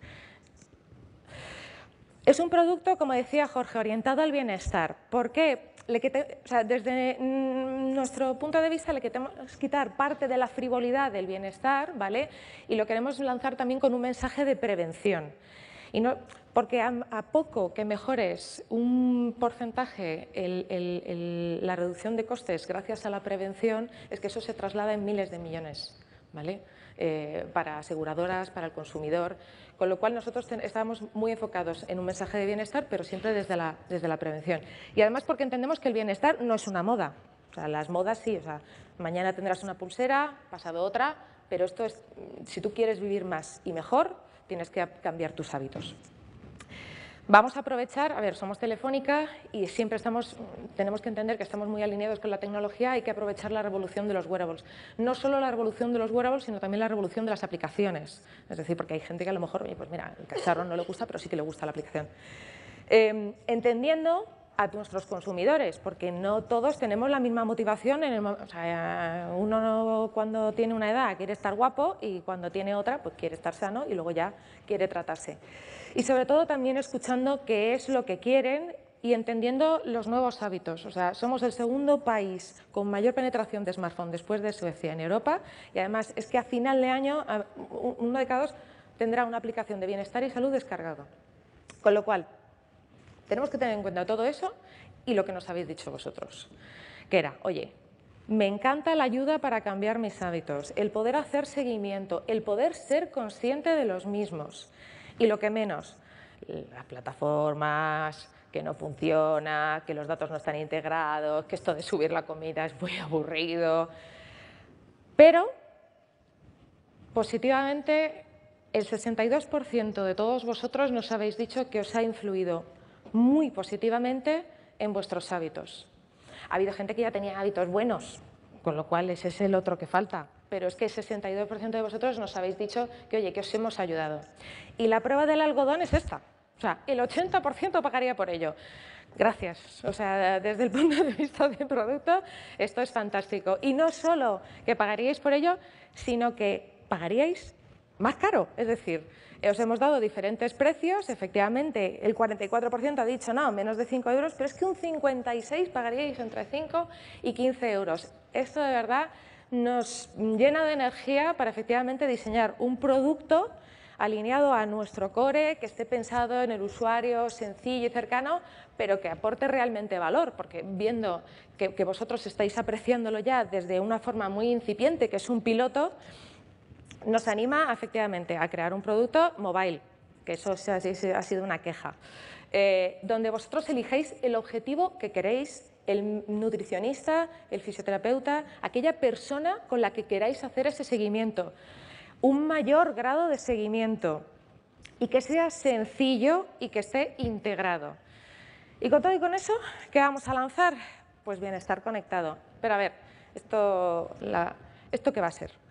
es un producto, como decía Jorge, orientado al bienestar. ¿Por qué? Desde nuestro punto de vista le queremos quitar parte de la frivolidad del bienestar, ¿vale? Y lo queremos lanzar también con un mensaje de prevención. Y no, porque a poco que mejores un porcentaje la reducción de costes gracias a la prevención, es que eso se traslada en miles de millones, ¿vale? Para aseguradoras, para el consumidor, con lo cual nosotros estamos muy enfocados en un mensaje de bienestar, pero siempre desde la prevención. Y además porque entendemos que el bienestar no es una moda. O sea, las modas sí, o sea, mañana tendrás una pulsera, pasado otra, pero esto es, si tú quieres vivir más y mejor, tienes que cambiar tus hábitos. Vamos a aprovechar, a ver, somos Telefónica y siempre tenemos que entender que estamos muy alineados con la tecnología, hay que aprovechar la revolución de los wearables. No solo la revolución de los wearables, sino también la revolución de las aplicaciones. Es decir, porque hay gente que a lo mejor, pues mira, el cacharro no le gusta, pero sí que le gusta la aplicación. Entendiendo a nuestros consumidores, porque no todos tenemos la misma motivación. O sea, uno cuando tiene una edad quiere estar guapo y cuando tiene otra pues quiere estar sano y luego ya quiere tratarse. Y sobre todo también escuchando qué es lo que quieren y entendiendo los nuevos hábitos. O sea, somos el segundo país con mayor penetración de smartphone después de Suecia en Europa y además es que a final de año uno de cada dos tendrá una aplicación de bienestar y salud descargado. Con lo cual, tenemos que tener en cuenta todo eso y lo que nos habéis dicho vosotros, que era, oye, me encanta la ayuda para cambiar mis hábitos, el poder hacer seguimiento, el poder ser consciente de los mismos y lo que menos, las plataformas, que no funciona, que los datos no están integrados, que esto de subir la comida es muy aburrido. Pero, positivamente, el 62% de todos vosotros nos habéis dicho que os ha influido muy positivamente en vuestros hábitos. Ha habido gente que ya tenía hábitos buenos, con lo cual ese es el otro que falta. Pero es que el 62% de vosotros nos habéis dicho que, oye, que os hemos ayudado. Y la prueba del algodón es esta. O sea, el 80% pagaría por ello. Gracias. O sea, desde el punto de vista del producto, esto es fantástico. Y no solo que pagaríais por ello, sino que pagaríais más caro. Es decir, os hemos dado diferentes precios. Efectivamente, el 44% ha dicho no, menos de 5 euros, pero es que un 56% pagaríais entre 5 y 15 euros. Esto de verdad nos llena de energía para efectivamente diseñar un producto alineado a nuestro core, que esté pensado en el usuario sencillo y cercano, pero que aporte realmente valor, porque viendo que vosotros estáis apreciándolo ya desde una forma muy incipiente, que es un piloto, nos anima efectivamente a crear un producto mobile, que eso ha sido una queja, donde vosotros elijáis el objetivo que queréis, el nutricionista, el fisioterapeuta, aquella persona con la que queráis hacer ese seguimiento, un mayor grado de seguimiento y que sea sencillo y que esté integrado. Y con todo y con eso, ¿qué vamos a lanzar? Pues bienestar conectado. Pero a ver, ¿esto qué va a ser?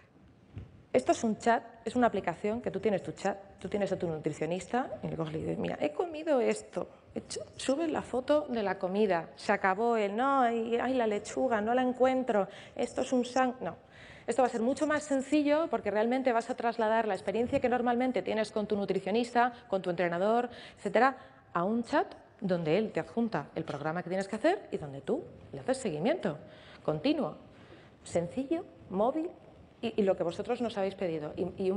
Esto es un chat, es una aplicación que tú tienes tu chat, tú tienes a tu nutricionista y le coges y le dices, mira, he comido esto, subes la foto de la comida, se acabó el no, ay, la lechuga, no la encuentro, esto es un no. Esto va a ser mucho más sencillo porque realmente vas a trasladar la experiencia que normalmente tienes con tu nutricionista, con tu entrenador, etcétera, a un chat donde él te adjunta el programa que tienes que hacer y donde tú le haces seguimiento continuo, sencillo, móvil y lo que vosotros nos habéis pedido y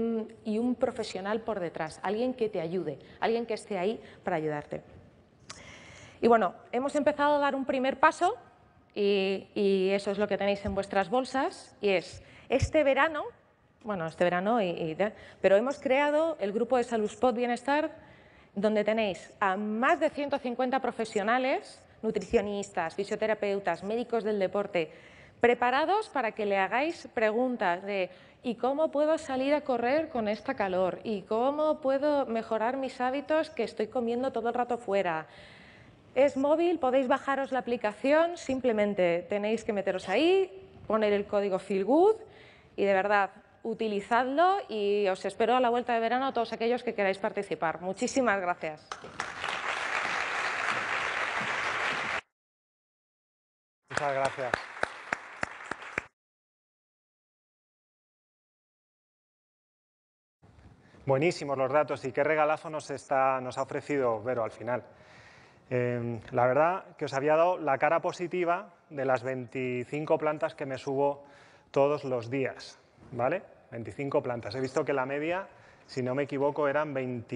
un profesional por detrás, alguien que te ayude, alguien que esté ahí para ayudarte. Y bueno, hemos empezado a dar un primer paso y eso es lo que tenéis en vuestras bolsas y es este verano, pero hemos creado el grupo de SaludSpot Bienestar donde tenéis a más de 150 profesionales, nutricionistas, fisioterapeutas, médicos del deporte, preparados para que le hagáis preguntas de ¿y cómo puedo salir a correr con esta calor? ¿Y cómo puedo mejorar mis hábitos que estoy comiendo todo el rato fuera? Es móvil, podéis bajaros la aplicación, simplemente tenéis que meteros ahí, poner el código FEELGOOD y de verdad utilizadlo y os espero a la vuelta de verano a todos aquellos que queráis participar. Muchísimas gracias. Muchas gracias. Buenísimos los datos y qué regalazo nos ha ofrecido Vero al final. La verdad que os había dado la cara positiva de las 25 plantas que me subo todos los días, ¿vale? 25 plantas. He visto que la media, si no me equivoco, eran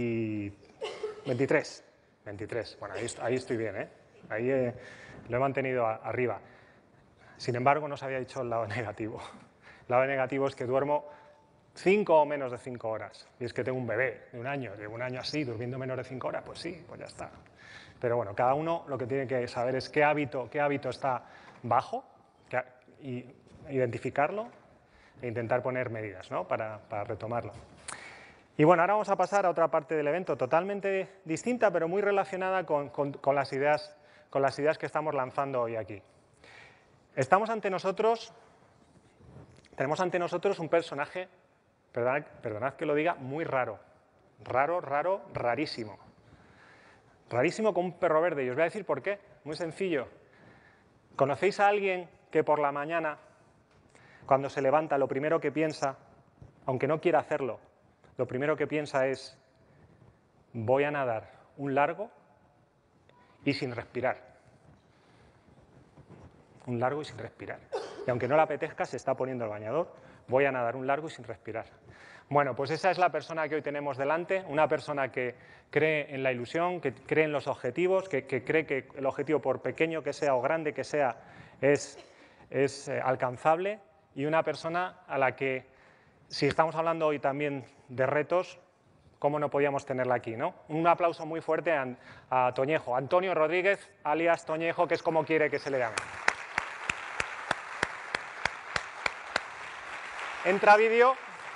23. Bueno, ahí estoy bien, ¿eh? Ahí lo he mantenido arriba. Sin embargo, no os había dicho el lado negativo. El lado negativo es que duermo 5 o menos de 5 horas. Y es que tengo un bebé de un año así, durmiendo menos de 5 horas, pues sí, pues ya está. Pero bueno, cada uno lo que tiene que saber es qué hábito está bajo, y identificarlo e intentar poner medidas, ¿no? para retomarlo. Y bueno, ahora vamos a pasar a otra parte del evento totalmente distinta, pero muy relacionada con las ideas que estamos lanzando hoy aquí. Tenemos ante nosotros un personaje, perdonad que lo diga, muy raro. Rarísimo. Rarísimo como un perro verde. Y os voy a decir por qué. Muy sencillo. ¿Conocéis a alguien que por la mañana, cuando se levanta, lo primero que piensa, aunque no quiera hacerlo, lo primero que piensa es: voy a nadar un largo y sin respirar? Un largo y sin respirar. Y aunque no le apetezca, se está poniendo el bañador. Voy a nadar un largo y sin respirar. Bueno, pues esa es la persona que hoy tenemos delante, una persona que cree en la ilusión, que cree en los objetivos, que cree que el objetivo, por pequeño que sea o grande que sea, es alcanzable, y una persona a la que, si estamos hablando hoy también de retos, ¿cómo no podíamos tenerla aquí, ¿no? Un aplauso muy fuerte a Toñejo, Antonio Rodríguez, alias Toñejo, que es como quiere que se le llame. Entra vídeo.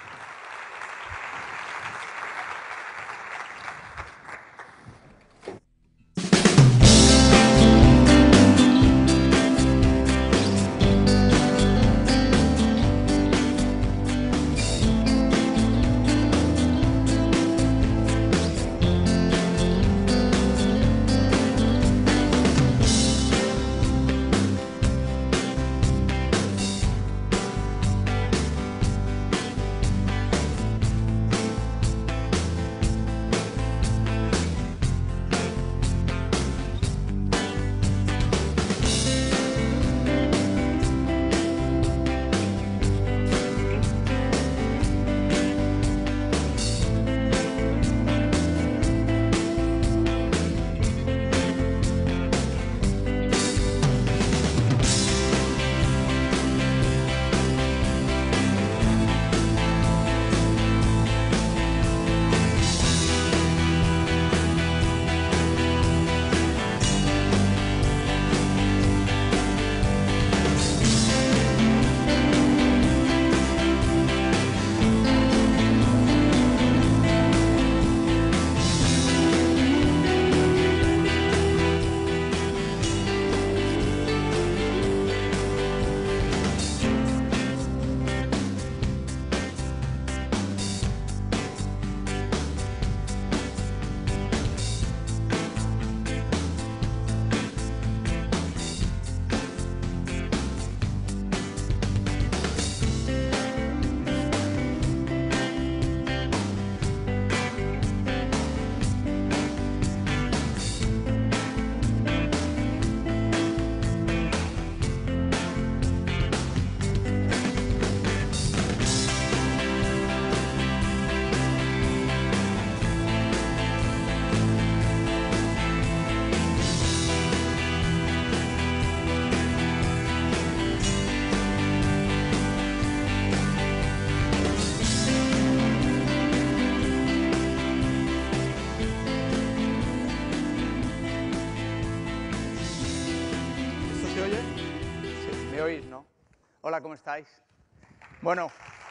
Hola, ¿cómo estáis? Bueno,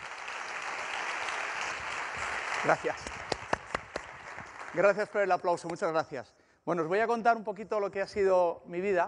gracias. Gracias por el aplauso, muchas gracias. Bueno, os voy a contar un poquito lo que ha sido mi vida.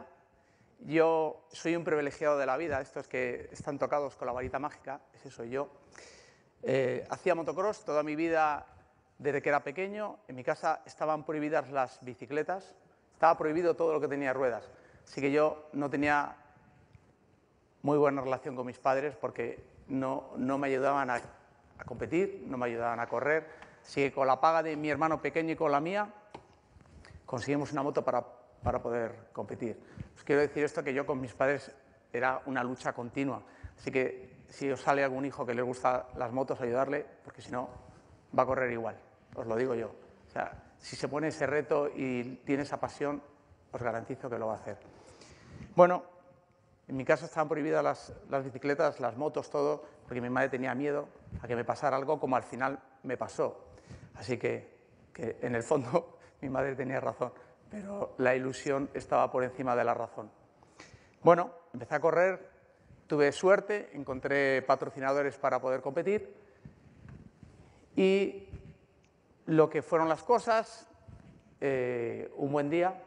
Yo soy un privilegiado de la vida, estos que están tocados con la varita mágica, ese soy yo. Hacía motocross toda mi vida desde que era pequeño. En mi casa estaban prohibidas las bicicletas, estaba prohibido todo lo que tenía ruedas. Así que yo no tenía muy buena relación con mis padres porque no me ayudaban a competir, no me ayudaban a correr. Así que con la paga de mi hermano pequeño y con la mía conseguimos una moto para poder competir. Os quiero decir esto, que yo con mis padres era una lucha continua. Así que si os sale algún hijo que le gusta las motos, ayudarle, porque si no, va a correr igual, os lo digo yo. O sea, si se pone ese reto y tiene esa pasión, os garantizo que lo va a hacer. Bueno, en mi casa estaban prohibidas las bicicletas, las motos, todo, porque mi madre tenía miedo a que me pasara algo como al final me pasó. Así que en el fondo mi madre tenía razón, pero la ilusión estaba por encima de la razón. Bueno, empecé a correr. Tuve suerte, encontré patrocinadores para poder competir y lo que fueron las cosas, un buen día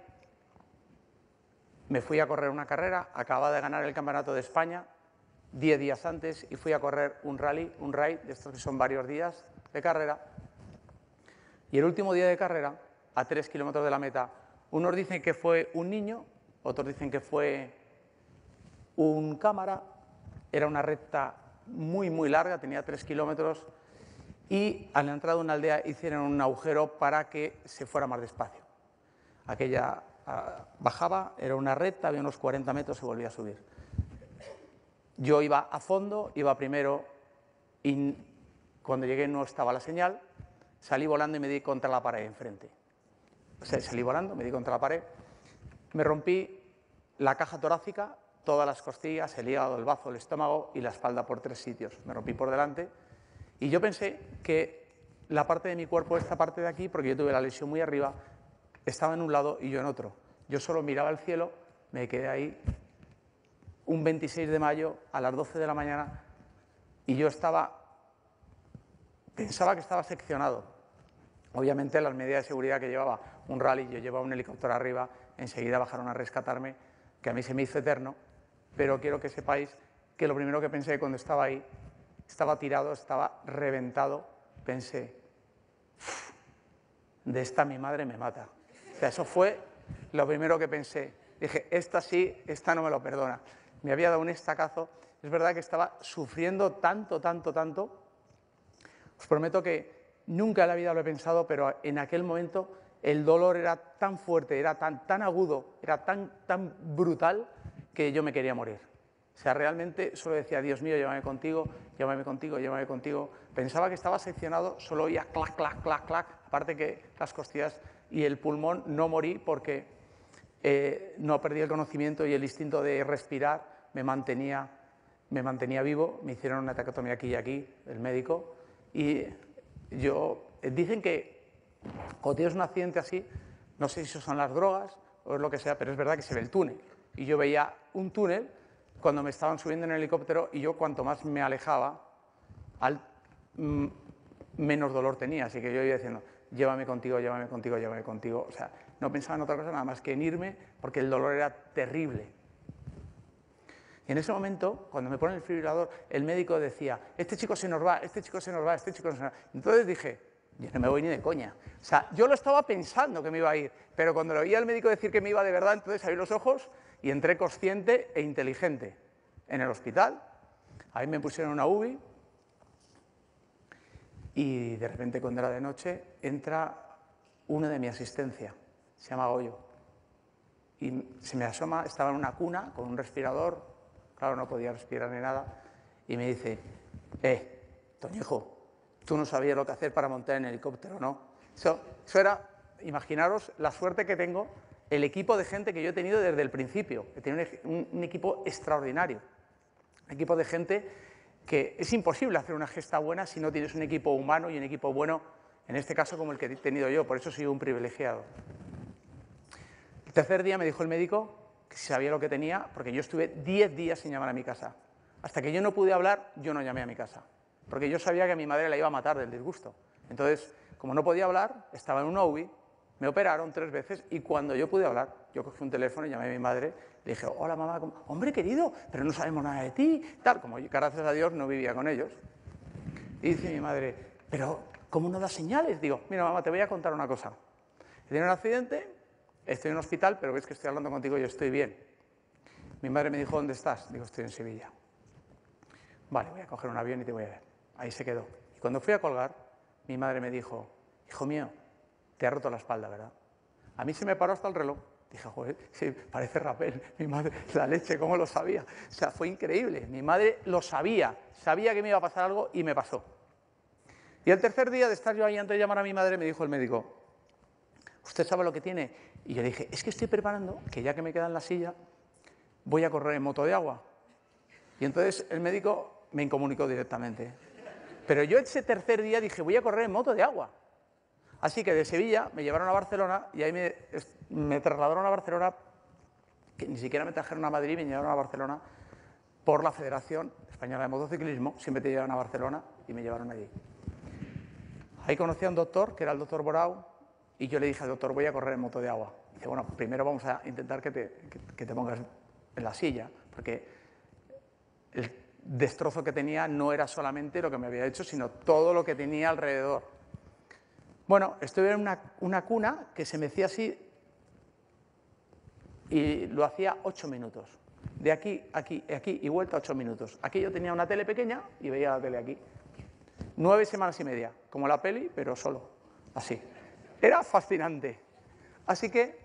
me fui a correr una carrera, acababa de ganar el Campeonato de España 10 días antes y fui a correr un rally, un raid, de estos que son varios días de carrera, y el último día de carrera, a 3 kilómetros de la meta, unos dicen que fue un niño, otros dicen que fue un cámara. Era una recta muy larga, tenía 3 kilómetros, y a la entrada de una aldea hicieron un agujero para que se fuera más despacio. Aquella bajaba, era una recta, había unos 40 metros, se volvía a subir. Yo iba a fondo, iba primero, y cuando llegué no estaba la señal, salí volando y me di contra la pared enfrente. O sea, salí volando, me di contra la pared, me rompí la caja torácica, todas las costillas, el hígado, el bazo, el estómago y la espalda por 3 sitios. Me rompí por delante y yo pensé que la parte de mi cuerpo, esta parte de aquí, porque yo tuve la lesión muy arriba, estaba en un lado y yo en otro. Yo solo miraba al cielo, me quedé ahí un 26 de mayo a las 12 de la mañana y yo pensaba que estaba seccionado. Obviamente las medidas de seguridad que llevaba un rally, yo llevaba un helicóptero arriba, enseguida bajaron a rescatarme, que a mí se me hizo eterno. Pero quiero que sepáis que lo primero que pensé cuando estaba ahí, estaba tirado, estaba reventado, pensé, de esta mi madre me mata. O sea, eso fue lo primero que pensé. Dije, esta sí, esta no me lo perdona. Me había dado un estacazo. Es verdad que estaba sufriendo tanto. Os prometo que nunca en la vida lo he pensado, pero en aquel momento el dolor era tan fuerte, era tan agudo, era tan brutal, que yo me quería morir. O sea, realmente solo decía, Dios mío, llévame contigo, llévame contigo, llévame contigo. Pensaba que estaba seccionado, solo oía clac, clac, clac, clac. Aparte que las costillas y el pulmón, no morí porque no perdí el conocimiento y el instinto de respirar me mantenía vivo. Me hicieron una traqueotomía aquí y aquí, el médico, y dicen que cuando tienes un accidente así, no sé si eso son las drogas o es lo que sea, pero es verdad que se ve el túnel. Y yo veía un túnel cuando me estaban subiendo en el helicóptero y yo cuanto más me alejaba, menos dolor tenía. Así que yo iba diciendo, llévame contigo, llévame contigo, llévame contigo. O sea, no pensaba en otra cosa nada más que en irme porque el dolor era terrible. Y en ese momento, cuando me ponen el fibrilador, el médico decía, este chico se nos va, este chico se nos va, este chico se nos va. Entonces dije, yo no me voy ni de coña. O sea, yo lo estaba pensando que me iba a ir, pero cuando lo oía el médico decir que me iba de verdad, entonces abrí los ojos y entré consciente e inteligente en el hospital. Ahí me pusieron una UBI y de repente, cuando era de noche, entra uno de mi asistencia, se llama Goyo, y se me asoma, estaba en una cuna con un respirador, claro, no podía respirar ni nada, y me dice, Toñejo, tú no sabías lo que hacer para montar en helicóptero, ¿no? Eso era, imaginaros la suerte que tengo, el equipo de gente que yo he tenido desde el principio. He tenido un equipo extraordinario, un equipo de gente que es imposible hacer una gesta buena si no tienes un equipo humano y un equipo bueno, en este caso como el que he tenido yo, por eso soy un privilegiado. El tercer día me dijo el médico que si sabía lo que tenía, porque yo estuve 10 días sin llamar a mi casa. Hasta que yo no pude hablar, yo no llamé a mi casa, porque yo sabía que a mi madre la iba a matar del disgusto. Entonces, como no podía hablar, estaba en una UBI, me operaron 3 veces y cuando yo pude hablar, yo cogí un teléfono y llamé a mi madre, le dije, hola mamá, hombre querido, pero no sabemos nada de ti, tal, como yo, gracias a Dios no vivía con ellos. Y dice mi madre, pero ¿cómo no da señales? Digo, mira, mamá, te voy a contar una cosa. He tenido un accidente, estoy en un hospital, pero ves que estoy hablando contigo y yo estoy bien. Mi madre me dijo, ¿dónde estás? Digo, estoy en Sevilla. Vale, voy a coger un avión y te voy a ver. Ahí se quedó. Y cuando fui a colgar, mi madre me dijo, hijo mío, te ha roto la espalda, ¿verdad? A mí se me paró hasta el reloj. Dije, joder, sí, parece Rapel, mi madre, la leche, ¿cómo lo sabía? O sea, fue increíble. Mi madre lo sabía, sabía que me iba a pasar algo y me pasó. Y el tercer día de estar yo ahí, antes de llamar a mi madre, me dijo el médico, ¿usted sabe lo que tiene? Y yo le dije, es que estoy preparando, que ya que me queda en la silla, voy a correr en moto de agua. Y entonces el médico me incomunicó directamente. Pero yo ese tercer día dije, voy a correr en moto de agua. Así que de Sevilla me llevaron a Barcelona y ahí me trasladaron a Barcelona, que ni siquiera me trajeron a Madrid, me llevaron a Barcelona por la Federación Española de Motociclismo, siempre te llevan a Barcelona y me llevaron allí. Ahí conocí a un doctor, que era el doctor Borau, y yo le dije al doctor, voy a correr en moto de agua. Dice, bueno, primero vamos a intentar que te pongas en la silla, porque el destrozo que tenía no era solamente lo que me había hecho, sino todo lo que tenía alrededor. Bueno, estuve en una cuna que se mecía así y lo hacía 8 minutos. De aquí, aquí, aquí y vuelta 8 minutos. Aquí yo tenía una tele pequeña y veía la tele aquí. 9 semanas y media, como la peli, pero solo, así. Era fascinante. Así que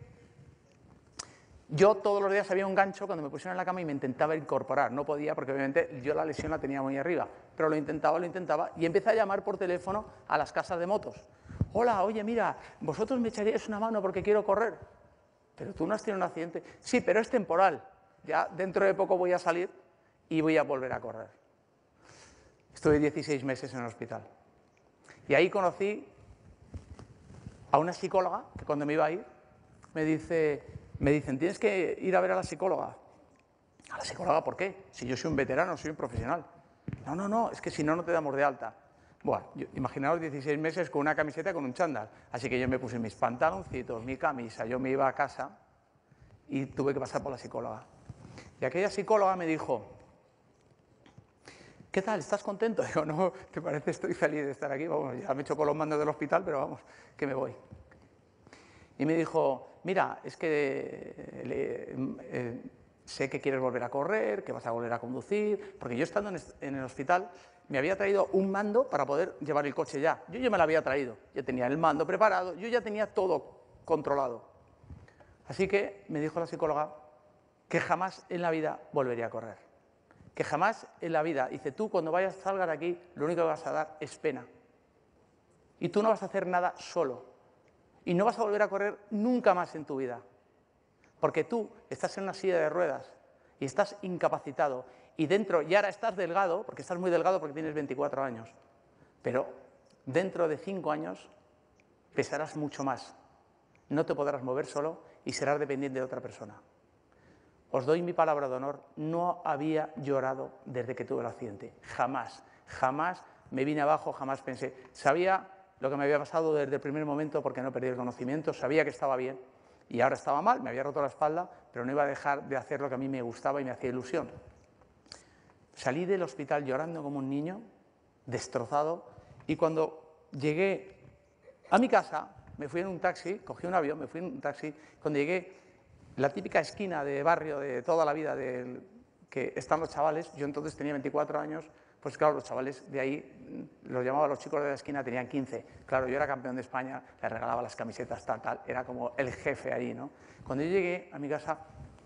yo todos los días había un gancho cuando me pusieron en la cama y me intentaba incorporar. No podía porque obviamente yo la lesión la tenía muy arriba, pero lo intentaba y empecé a llamar por teléfono a las casas de motos. Hola, oye, mira, vosotros me echaríais una mano porque quiero correr. Pero tú no has tenido un accidente. Sí, pero es temporal. Ya dentro de poco voy a salir y voy a volver a correr. Estuve 16 meses en el hospital. Y ahí conocí a una psicóloga que cuando me iba a ir me dicen, tienes que ir a ver a la psicóloga. ¿A la psicóloga por qué? Si yo soy un veterano, soy un profesional. No, es que si no, no te damos de alta. Bueno, imaginaos 16 meses con una camiseta y con un chándal. Así que yo me puse mis pantaloncitos, mi camisa, yo me iba a casa y tuve que pasar por la psicóloga. Y aquella psicóloga me dijo, ¿qué tal? ¿Estás contento? Digo, no, ¿te parece? Estoy feliz de estar aquí. Vamos, ya me he hecho con los mandos del hospital, pero vamos, que me voy. Y me dijo, mira, es que sé que quieres volver a correr, que vas a volver a conducir, porque yo estando en el hospital me había traído un mando para poder llevar el coche ya. Yo me lo había traído, ya tenía el mando preparado, yo ya tenía todo controlado. Así que me dijo la psicóloga que jamás en la vida volvería a correr. Que jamás en la vida, dice, tú cuando salgas de aquí, lo único que vas a dar es pena. Y tú no vas a hacer nada solo. Y no vas a volver a correr nunca más en tu vida. Porque tú estás en una silla de ruedas y estás incapacitado. Y dentro, y ahora estás delgado, porque estás muy delgado porque tienes 24 años. Pero dentro de 5 años pesarás mucho más. No te podrás mover solo y serás dependiente de otra persona. Os doy mi palabra de honor, no había llorado desde que tuve el accidente. Jamás, jamás me vine abajo, jamás pensé. Sabía lo que me había pasado desde el primer momento porque no perdí el conocimiento, sabía que estaba bien y ahora estaba mal, me había roto la espalda, pero no iba a dejar de hacer lo que a mí me gustaba y me hacía ilusión. Salí del hospital llorando como un niño, destrozado, y cuando llegué a mi casa, me fui en un taxi, cogí un avión, me fui en un taxi, cuando llegué, la típica esquina de barrio de toda la vida que están los chavales, yo entonces tenía 24 años, pues claro, los chavales de ahí, los llamaba los chicos de la esquina, tenían 15. Claro, yo era campeón de España, les regalaba las camisetas, tal, era como el jefe ahí, ¿no? Cuando yo llegué a mi casa,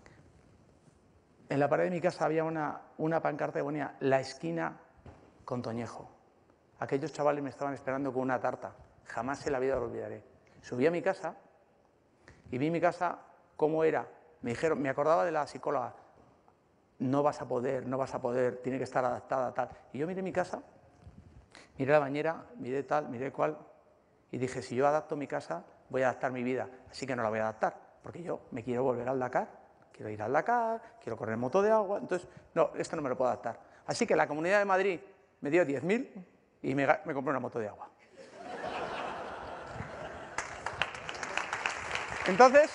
en la pared de mi casa había una pancarta que ponía la esquina con Toñejo. Aquellos chavales me estaban esperando con una tarta, jamás en la vida lo olvidaré. Subí a mi casa y vi mi casa cómo era. Me dijeron, me acordaba de la psicóloga, no vas a poder, tiene que estar adaptada, tal. Y yo miré mi casa, miré la bañera, miré tal, miré cual, y dije, si yo adapto mi casa, voy a adaptar mi vida, así que no la voy a adaptar, porque yo me quiero volver al Dakar, quiero ir al Dakar, quiero correr en moto de agua, entonces, no, esto no me lo puedo adaptar. Así que la Comunidad de Madrid me dio 10.000 y me compré una moto de agua. Entonces,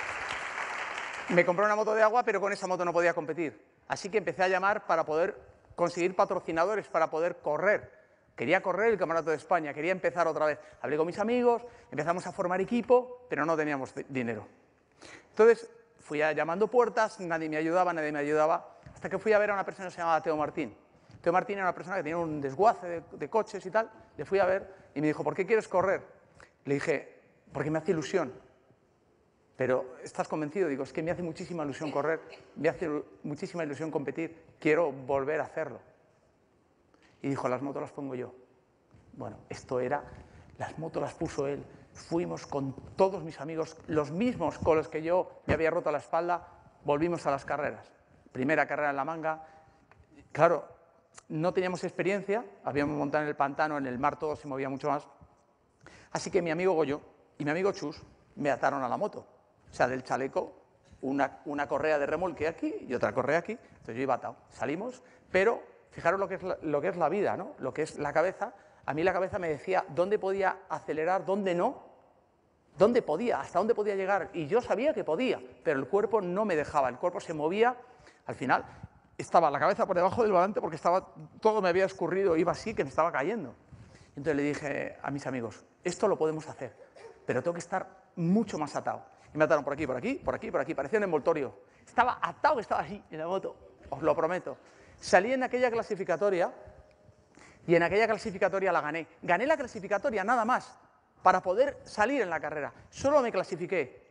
me compré una moto de agua, pero con esa moto no podía competir. Así que empecé a llamar para poder conseguir patrocinadores para poder correr. Quería correr el Campeonato de España, quería empezar otra vez. Hablé con mis amigos, empezamos a formar equipo, pero no teníamos dinero. Entonces fui llamando puertas, nadie me ayudaba, hasta que fui a ver a una persona que se llamaba Teo Martín. Teo Martín era una persona que tenía un desguace de coches y tal, le fui a ver y me dijo, ¿por qué quieres correr? Le dije, porque me hace ilusión. Pero, ¿estás convencido? Digo, es que me hace muchísima ilusión correr, me hace muchísima ilusión competir, quiero volver a hacerlo. Y dijo, las motos las pongo yo. Bueno, esto era, las motos las puso él. Fuimos con todos mis amigos, los mismos con los que yo me había roto la espalda, volvimos a las carreras. Primera carrera en La Manga. Claro, no teníamos experiencia, habíamos montado en el pantano, en el mar todo se movía mucho más. Así que mi amigo Goyo y mi amigo Chus me ataron a la moto. O sea, del chaleco, una correa de remolque aquí y otra correa aquí. Entonces yo iba atado. Salimos, pero fijaros lo que es la vida, ¿no? Lo que es la cabeza. A mí la cabeza me decía dónde podía acelerar, dónde no, dónde podía, hasta dónde podía llegar. Y yo sabía que podía, pero el cuerpo no me dejaba. El cuerpo se movía. Al final estaba la cabeza por debajo del volante porque todo me había escurrido, iba así, que me estaba cayendo. Entonces le dije a mis amigos, esto lo podemos hacer, pero tengo que estar mucho más atado. Y me ataron por aquí, por aquí, por aquí, por aquí, parecía un envoltorio. Estaba atado, estaba así en la moto, os lo prometo. Salí en aquella clasificatoria y en aquella clasificatoria la gané. Gané la clasificatoria nada más para poder salir en la carrera. Solo me clasifiqué.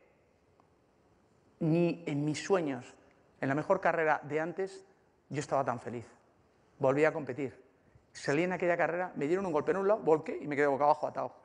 Ni en mis sueños, en la mejor carrera de antes, yo estaba tan feliz. Volví a competir. Salí en aquella carrera, me dieron un golpe en un lado, volqué y me quedé boca abajo atado.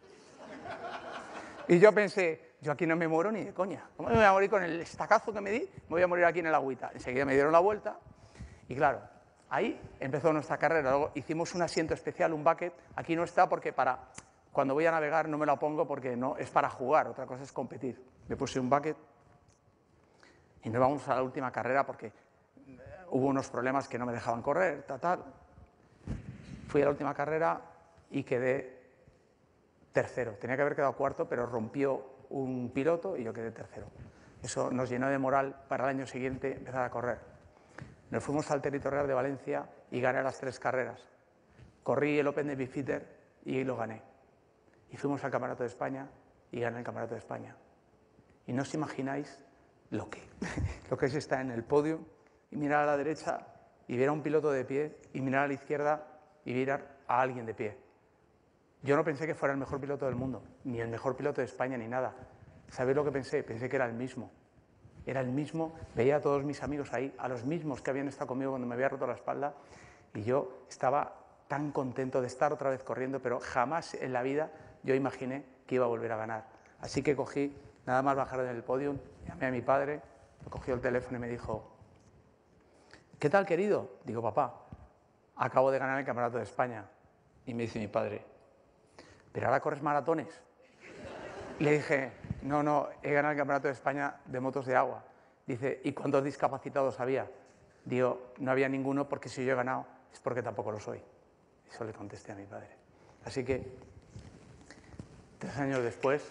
Y yo pensé, yo aquí no me muero ni de coña. ¿Cómo me voy a morir con el estacazo que me di? Me voy a morir aquí en el agüita. Enseguida me dieron la vuelta y claro, ahí empezó nuestra carrera. Luego hicimos un asiento especial, un bucket. Aquí no está porque cuando voy a navegar no me lo pongo porque no, es para jugar, otra cosa es competir. Me puse un bucket y nos vamos a la última carrera porque hubo unos problemas que no me dejaban correr, tal. Fui a la última carrera y quedé tercero. Tenía que haber quedado cuarto, pero rompió un piloto y yo quedé tercero. Eso nos llenó de moral para el año siguiente empezar a correr. Nos fuimos al Territorial de Valencia y gané las 3 carreras. Corrí el Open de Bifitter y lo gané. Y fuimos al Campeonato de España y gané el Campeonato de España. Y no os imagináis lo que es estar en el podio y mirar a la derecha y ver a un piloto de pie y mirar a la izquierda y mirar a alguien de pie. Yo no pensé que fuera el mejor piloto del mundo, ni el mejor piloto de España, ni nada. ¿Sabéis lo que pensé? Pensé que era el mismo. Era el mismo, veía a todos mis amigos ahí, a los mismos que habían estado conmigo cuando me había roto la espalda, y yo estaba tan contento de estar otra vez corriendo, pero jamás en la vida yo imaginé que iba a volver a ganar. Así que cogí, nada más bajar del podio, llamé a mi padre, me cogió el teléfono y me dijo, ¿qué tal, querido? Digo, papá, acabo de ganar el Campeonato de España. Y me dice mi padre, ¿pero ahora corres maratones? Le dije, no, he ganado el Campeonato de España de motos de agua. Dice, ¿y cuántos discapacitados había? Digo, no había ninguno porque si yo he ganado es porque tampoco lo soy. Eso le contesté a mi padre. Así que, 3 años después,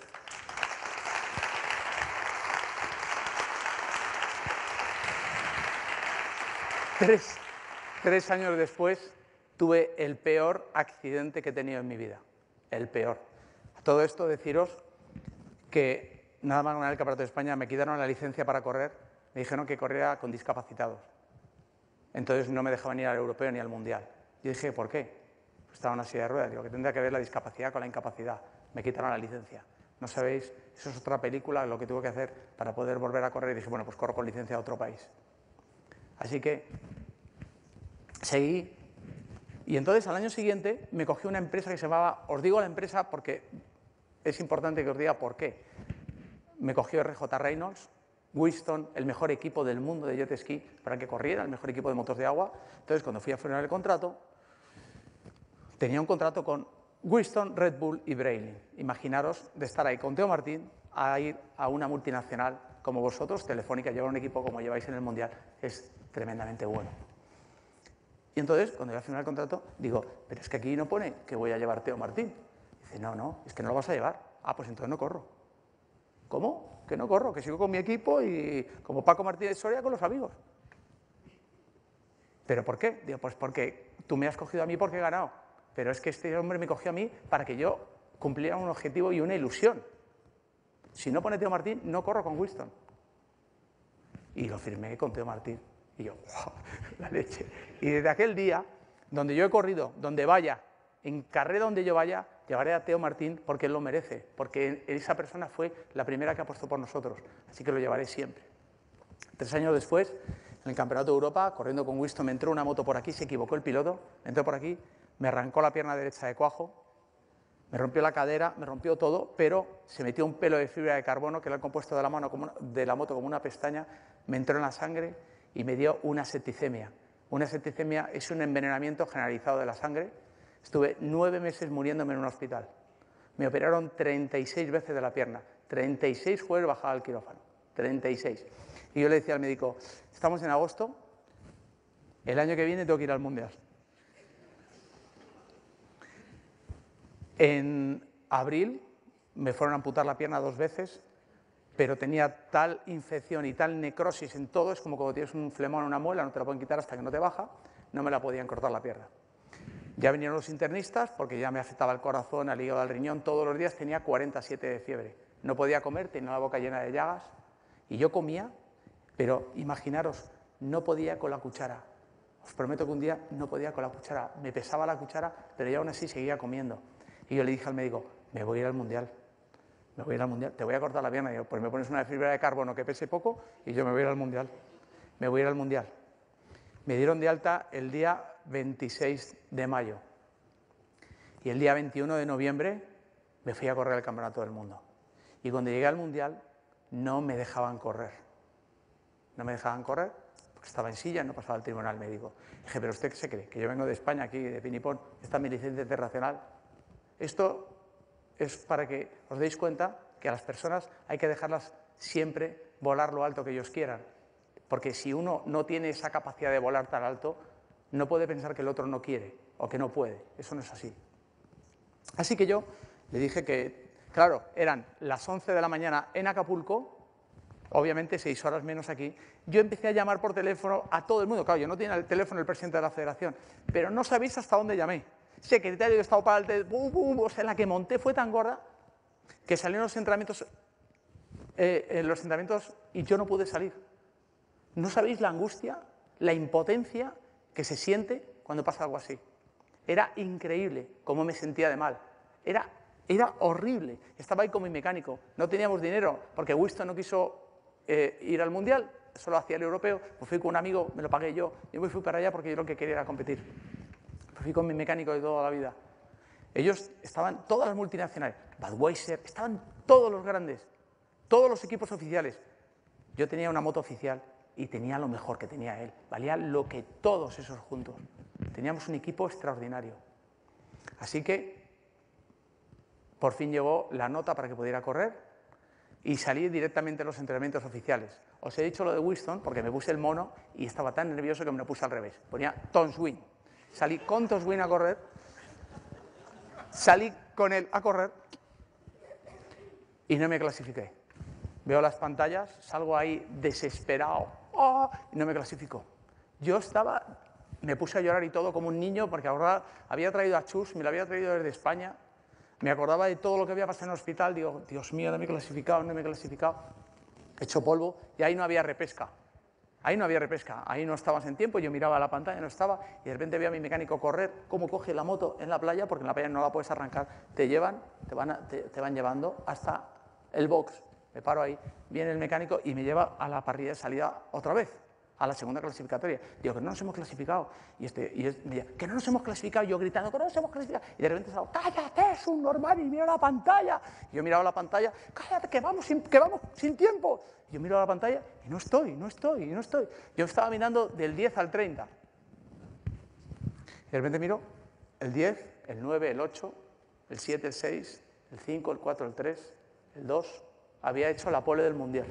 tres años después, tuve el peor accidente que he tenido en mi vida. El peor. A todo esto, deciros que nada más ganar el Campeonato de España me quitaron la licencia para correr, me dijeron que corría con discapacitados. Entonces no me dejaban ir al europeo ni al mundial. Yo dije, ¿por qué? Pues estaba en una silla de ruedas. Digo, que tendría que ver la discapacidad con la incapacidad. Me quitaron la licencia. No sabéis, eso es otra película, lo que tuve que hacer para poder volver a correr. Y dije, bueno, pues corro con licencia a otro país. Así que seguí. Y entonces al año siguiente me cogí una empresa que se llamaba, os digo la empresa porque es importante que os diga por qué. Me cogió RJ Reynolds, Winston, el mejor equipo del mundo de jet ski para que corriera, el mejor equipo de motos de agua. Entonces cuando fui a firmar el contrato, tenía un contrato con Winston, Red Bull y Breitling. Imaginaros de estar ahí con Teo Martín a ir a una multinacional como vosotros, Telefónica, llevar un equipo como lleváis en el Mundial, es tremendamente bueno. Y entonces, cuando iba a firmar el contrato, digo, pero es que aquí no pone que voy a llevar Teo Martín. Dice, no, es que no lo vas a llevar. Ah, pues entonces no corro. ¿Cómo? Que no corro, que sigo con mi equipo y como Paco Martínez Soria con los amigos. ¿Pero por qué? Digo, pues porque tú me has cogido a mí porque he ganado. Pero es que este hombre me cogió a mí para que yo cumpliera un objetivo y una ilusión. Si no pone Teo Martín, no corro con Winston. Y lo firmé con Teo Martín. Y yo, ¡wow! La leche. Y desde aquel día, donde yo he corrido, donde vaya, en carrera donde yo vaya, llevaré a Teo Martín porque él lo merece. Porque esa persona fue la primera que apostó por nosotros. Así que lo llevaré siempre. 3 años después, en el Campeonato de Europa, corriendo con Winston, me entró una moto por aquí, se equivocó el piloto, me entró por aquí, me arrancó la pierna derecha de cuajo, me rompió la cadera, me rompió todo, pero se metió un pelo de fibra de carbono, que era el compuesto de la moto como una pestaña, me entró en la sangre y me dio una septicemia. Una septicemia es un envenenamiento generalizado de la sangre. Estuve 9 meses muriéndome en un hospital. Me operaron 36 veces de la pierna. 36 jueves bajaba al quirófano. 36. Y yo le decía al médico, estamos en agosto, el año que viene tengo que ir al Mundial. En abril me fueron a amputar la pierna 2 veces, pero tenía tal infección y tal necrosis en todo, es como cuando tienes un flemón en una muela, no te la pueden quitar hasta que no te baja, no me la podían cortar la pierna. Ya vinieron los internistas, porque ya me afectaba el corazón, el hígado, el riñón, todos los días tenía 47 de fiebre. No podía comer, tenía la boca llena de llagas, y yo comía, pero imaginaros, no podía con la cuchara. Os prometo que un día no podía con la cuchara, me pesaba la cuchara, pero yo aún así seguía comiendo. Y yo le dije al médico, me voy a ir al Mundial. Me voy a ir al Mundial, te voy a cortar la pierna. Y yo, pues me pones una fibra de carbono que pese poco y yo me voy a ir al Mundial. Me voy a ir al Mundial. Me dieron de alta el día 26 de mayo. Y el día 21 de noviembre me fui a correr el Campeonato del Mundo. Y cuando llegué al Mundial no me dejaban correr. No me dejaban correr porque estaba en silla y no pasaba al tribunal médico. Dije, ¿pero usted qué se cree? Que yo vengo de España, aquí, de Pinipón, esta es mi licencia internacional. Esto es para que os deis cuenta que a las personas hay que dejarlas siempre volar lo alto que ellos quieran. Porque si uno no tiene esa capacidad de volar tan alto, no puede pensar que el otro no quiere o que no puede. Eso no es así. Así que yo le dije que, claro, eran las 11 de la mañana en Acapulco, obviamente 6 horas menos aquí. Yo empecé a llamar por teléfono a todo el mundo. Claro, yo no tenía el teléfono del presidente de la federación, pero no sabéis hasta dónde llamé. Secretario de Estado para el... O sea, la que monté fue tan gorda que salieron los entrenamientos y yo no pude salir. No sabéis la angustia, la impotencia que se siente cuando pasa algo así. Era increíble cómo me sentía de mal. Era horrible. Estaba ahí con mi mecánico. No teníamos dinero porque Winston no quiso ir al Mundial, solo hacía el europeo. Pues fui con un amigo, me lo pagué yo. Yo me fui para allá porque yo lo que quería era competir. Fui con mi mecánico de toda la vida. Ellos estaban, todas las multinacionales, Budweiser, estaban todos los grandes, todos los equipos oficiales. Yo tenía una moto oficial y tenía lo mejor que tenía él. Valía lo que todos esos juntos. Teníamos un equipo extraordinario. Así que por fin llegó la nota para que pudiera correr y salí directamente a los entrenamientos oficiales. Os he dicho lo de Winston porque me puse el mono y estaba tan nervioso que me lo puse al revés. Ponía Tom Swin. Salí con Tom Swin a correr, salí con él a correr y no me clasifiqué. Veo las pantallas, salgo ahí desesperado, y no me clasifico. Yo me puse a llorar y todo como un niño porque ahora había traído a Chus, me lo había traído desde España, me acordaba de todo lo que había pasado en el hospital, digo, Dios mío, no me he clasificado, no me he clasificado. Hecho polvo y ahí no había repesca. Ahí no había repesca, ahí no estabas en tiempo, yo miraba la pantalla, no estaba, y de repente veía a mi mecánico correr, cómo coge la moto en la playa, porque en la playa no la puedes arrancar, te van llevando hasta el box, me paro ahí, viene el mecánico y me lleva a la parrilla de salida otra vez, a la segunda clasificatoria. Digo, que no nos hemos clasificado, y me decía, que no nos hemos clasificado, yo gritando, que no nos hemos clasificado, y de repente salgo, cállate, es un normal, y mira la pantalla, y yo miraba la pantalla, cállate, que vamos sin tiempo. Yo miro a la pantalla y no estoy. Yo estaba mirando del 10 al 30. Y de repente miro el 10, el 9, el 8, el 7, el 6, el 5, el 4, el 3, el 2. Había hecho la pole del Mundial.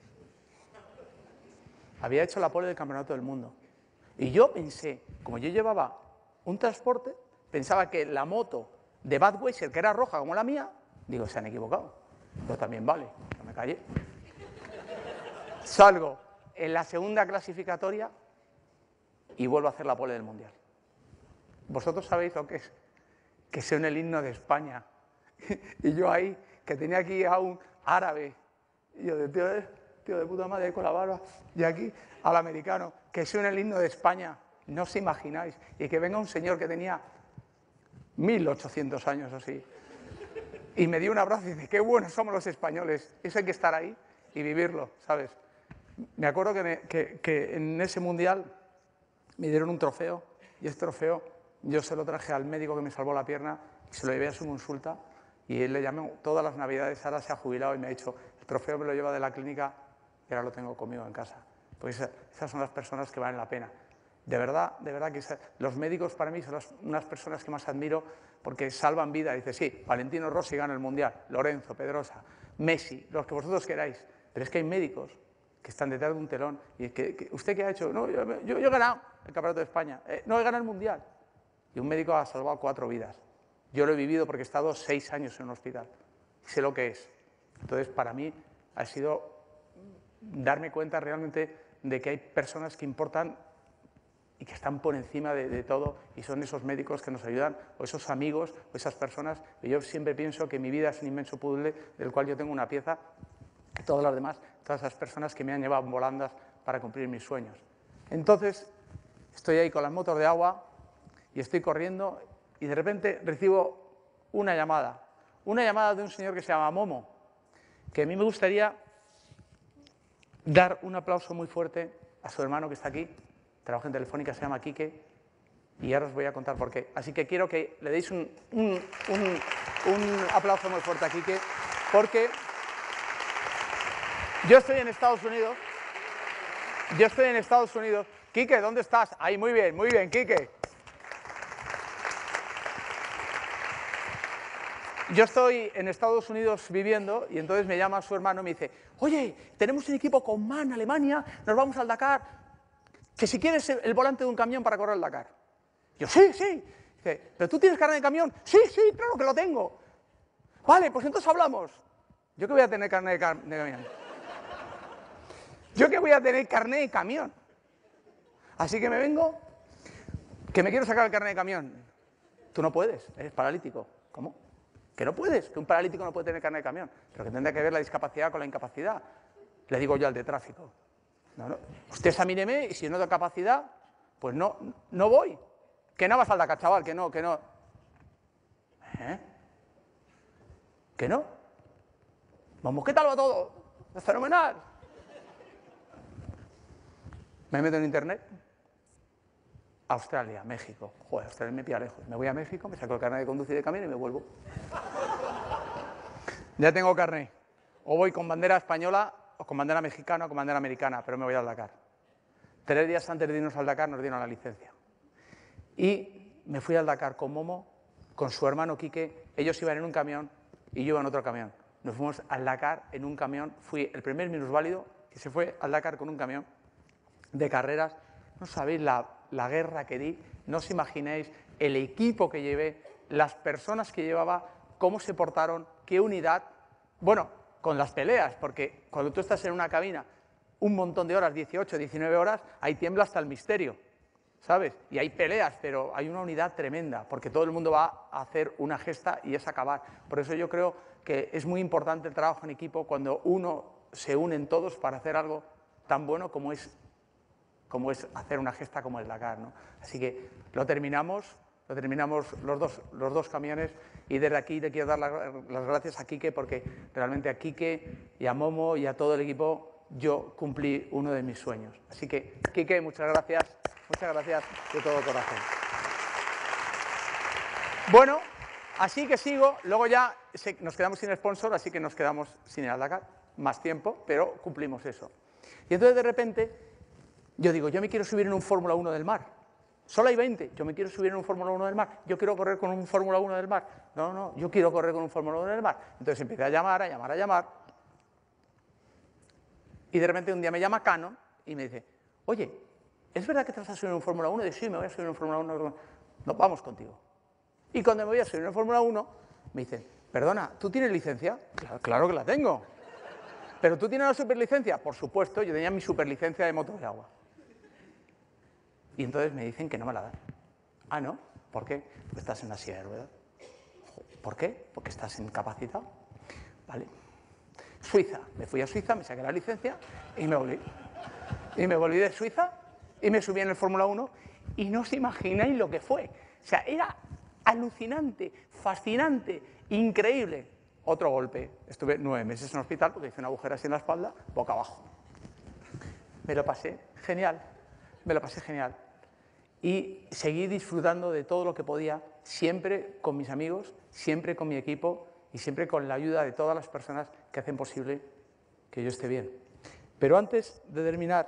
Había hecho la pole del Campeonato del Mundo. Y yo pensé, como yo llevaba un transporte, pensaba que la moto de Budweiser, que era roja como la mía, digo, se han equivocado. Pero también vale, no me callé. Salgo en la segunda clasificatoria y vuelvo a hacer la pole del Mundial. ¿Vosotros sabéis lo que es? Que suene el himno de España. Y yo ahí, que tenía aquí a un árabe, y yo de tío de puta madre con la barba, y aquí al americano, que suene el himno de España, no os imagináis, y que venga un señor que tenía 1800 años así, y me dio un abrazo y dice, qué buenos somos los españoles, eso hay que estar ahí y vivirlo, ¿sabes? Me acuerdo que en ese mundial me dieron un trofeo, y este trofeo yo se lo traje al médico que me salvó la pierna, y se lo llevé a su consulta, y él le llamé todas las navidades, ahora se ha jubilado y me ha dicho, el trofeo me lo lleva de la clínica y ahora lo tengo conmigo en casa. Pues esas son las personas que valen la pena. De verdad que los médicos para mí son unas personas que más admiro porque salvan vida. Dice, sí, Valentino Rossi gana el Mundial, Lorenzo, Pedrosa, Messi, los que vosotros queráis. Pero es que hay médicos que están detrás de un telón y ¿usted qué ha hecho? No, yo he ganado el Campeonato de España, no he ganado el Mundial. Y un médico ha salvado 4 vidas. Yo lo he vivido porque he estado 6 años en un hospital. Sé lo que es. Entonces, para mí ha sido darme cuenta realmente de que hay personas que importan y que están por encima de todo, y son esos médicos que nos ayudan, o esos amigos, o esas personas. Y yo siempre pienso que mi vida es un inmenso puzzle del cual yo tengo una pieza, y todas las demás, todas esas personas que me han llevado en volandas para cumplir mis sueños. Entonces, estoy ahí con las motos de agua y estoy corriendo y de repente recibo una llamada de un señor que se llama Momo, que a mí me gustaría dar un aplauso muy fuerte a su hermano que está aquí, trabaja en Telefónica, se llama Quique, y ahora os voy a contar por qué. Así que quiero que le deis un aplauso muy fuerte a Quique, porque yo estoy en Estados Unidos. Quique, ¿dónde estás? Ahí, muy bien, Quique. Yo estoy en Estados Unidos viviendo y entonces me llama su hermano y me dice, oye, tenemos un equipo con MAN, Alemania, nos vamos al Dakar, que si quieres el volante de un camión para correr el Dakar. Yo, sí. Dice, ¿pero tú tienes carnet de camión? Sí, claro que lo tengo. Vale, pues entonces hablamos. ¿Yo qué voy a tener carnet de camión? ¿Yo qué voy a tener carnet de camión? Así que me vengo, que me quiero sacar el carnet de camión. Tú no puedes, eres paralítico. ¿Cómo? Que no puedes, que un paralítico no puede tener carnet de camión, pero que tendrá que ver la discapacidad con la incapacidad. Le digo yo al de tráfico. No. Usted examíneme y si no tengo capacidad, pues no voy. Que no vas al Dakar, chaval, que no. ¿Que no? Vamos, ¿qué tal va todo? Es fenomenal. Me meto en internet. Australia, México. Joder, Australia me pilla lejos. Me voy a México, me saco el carnet de conducir de camión y me vuelvo. Ya tengo carnet. O voy con bandera española, o con bandera mexicana, o con bandera americana, pero me voy al Dakar. 3 días antes de irnos al Dakar nos dieron la licencia. Y me fui al Dakar con Momo, con su hermano Quique. Ellos iban en un camión y yo iba en otro camión. Nos fuimos al Dakar en un camión. Fui el primer minusválido que se fue al Dakar con un camión de carreras. No sabéis la guerra que di, no os imagináis el equipo que llevé, las personas que llevaba, cómo se portaron, qué unidad. Bueno, con las peleas, porque cuando tú estás en una cabina un montón de horas, 18, 19 horas, ahí tiembla hasta el misterio, ¿sabes? Y hay peleas, pero hay una unidad tremenda, porque todo el mundo va a hacer una gesta y es acabar. Por eso yo creo que es muy importante el trabajo en equipo cuando uno se unen todos para hacer algo tan bueno como es hacer una gesta como el Dakar, ¿no? Así que lo terminamos los dos camiones, y desde aquí le quiero dar las gracias a Quique, porque realmente a Quique y a Momo y a todo el equipo yo cumplí uno de mis sueños. Así que, Quique, muchas gracias de todo corazón. Bueno, así que sigo, luego ya nos quedamos sin sponsor, así que nos quedamos sin el Dakar, más tiempo, pero cumplimos eso. Y entonces de repente yo digo, yo me quiero subir en un Fórmula 1 del mar. Solo hay 20, yo me quiero subir en un Fórmula 1 del mar. Yo quiero correr con un Fórmula 1 del mar. No, yo quiero correr con un Fórmula 1 del mar. Entonces empecé a llamar. Y de repente un día me llama Canon y me dice, oye, ¿es verdad que te vas a subir en un Fórmula 1? Y digo, sí, me voy a subir en un Fórmula 1. No, vamos contigo. Y cuando me voy a subir en un Fórmula 1, me dicen, perdona, ¿tú tienes licencia? Claro que la tengo. ¿Pero tú tienes la superlicencia? Por supuesto, yo tenía mi superlicencia de moto de agua. Y entonces me dicen que no me la dan. Ah, ¿no? ¿Por qué? Porque estás en una silla de ruedas. ¿Por qué? Porque estás incapacitado. Vale. Suiza. Me fui a Suiza, me saqué la licencia y me volví. Y me volví de Suiza y me subí en el Fórmula 1 y no os imagináis lo que fue. O sea, era alucinante, fascinante, increíble. Otro golpe. Estuve 9 meses en el hospital porque hice una agujera así en la espalda, boca abajo. Me lo pasé genial, me lo pasé genial. Y seguí disfrutando de todo lo que podía, siempre con mis amigos, siempre con mi equipo y siempre con la ayuda de todas las personas que hacen posible que yo esté bien. Pero antes de terminar,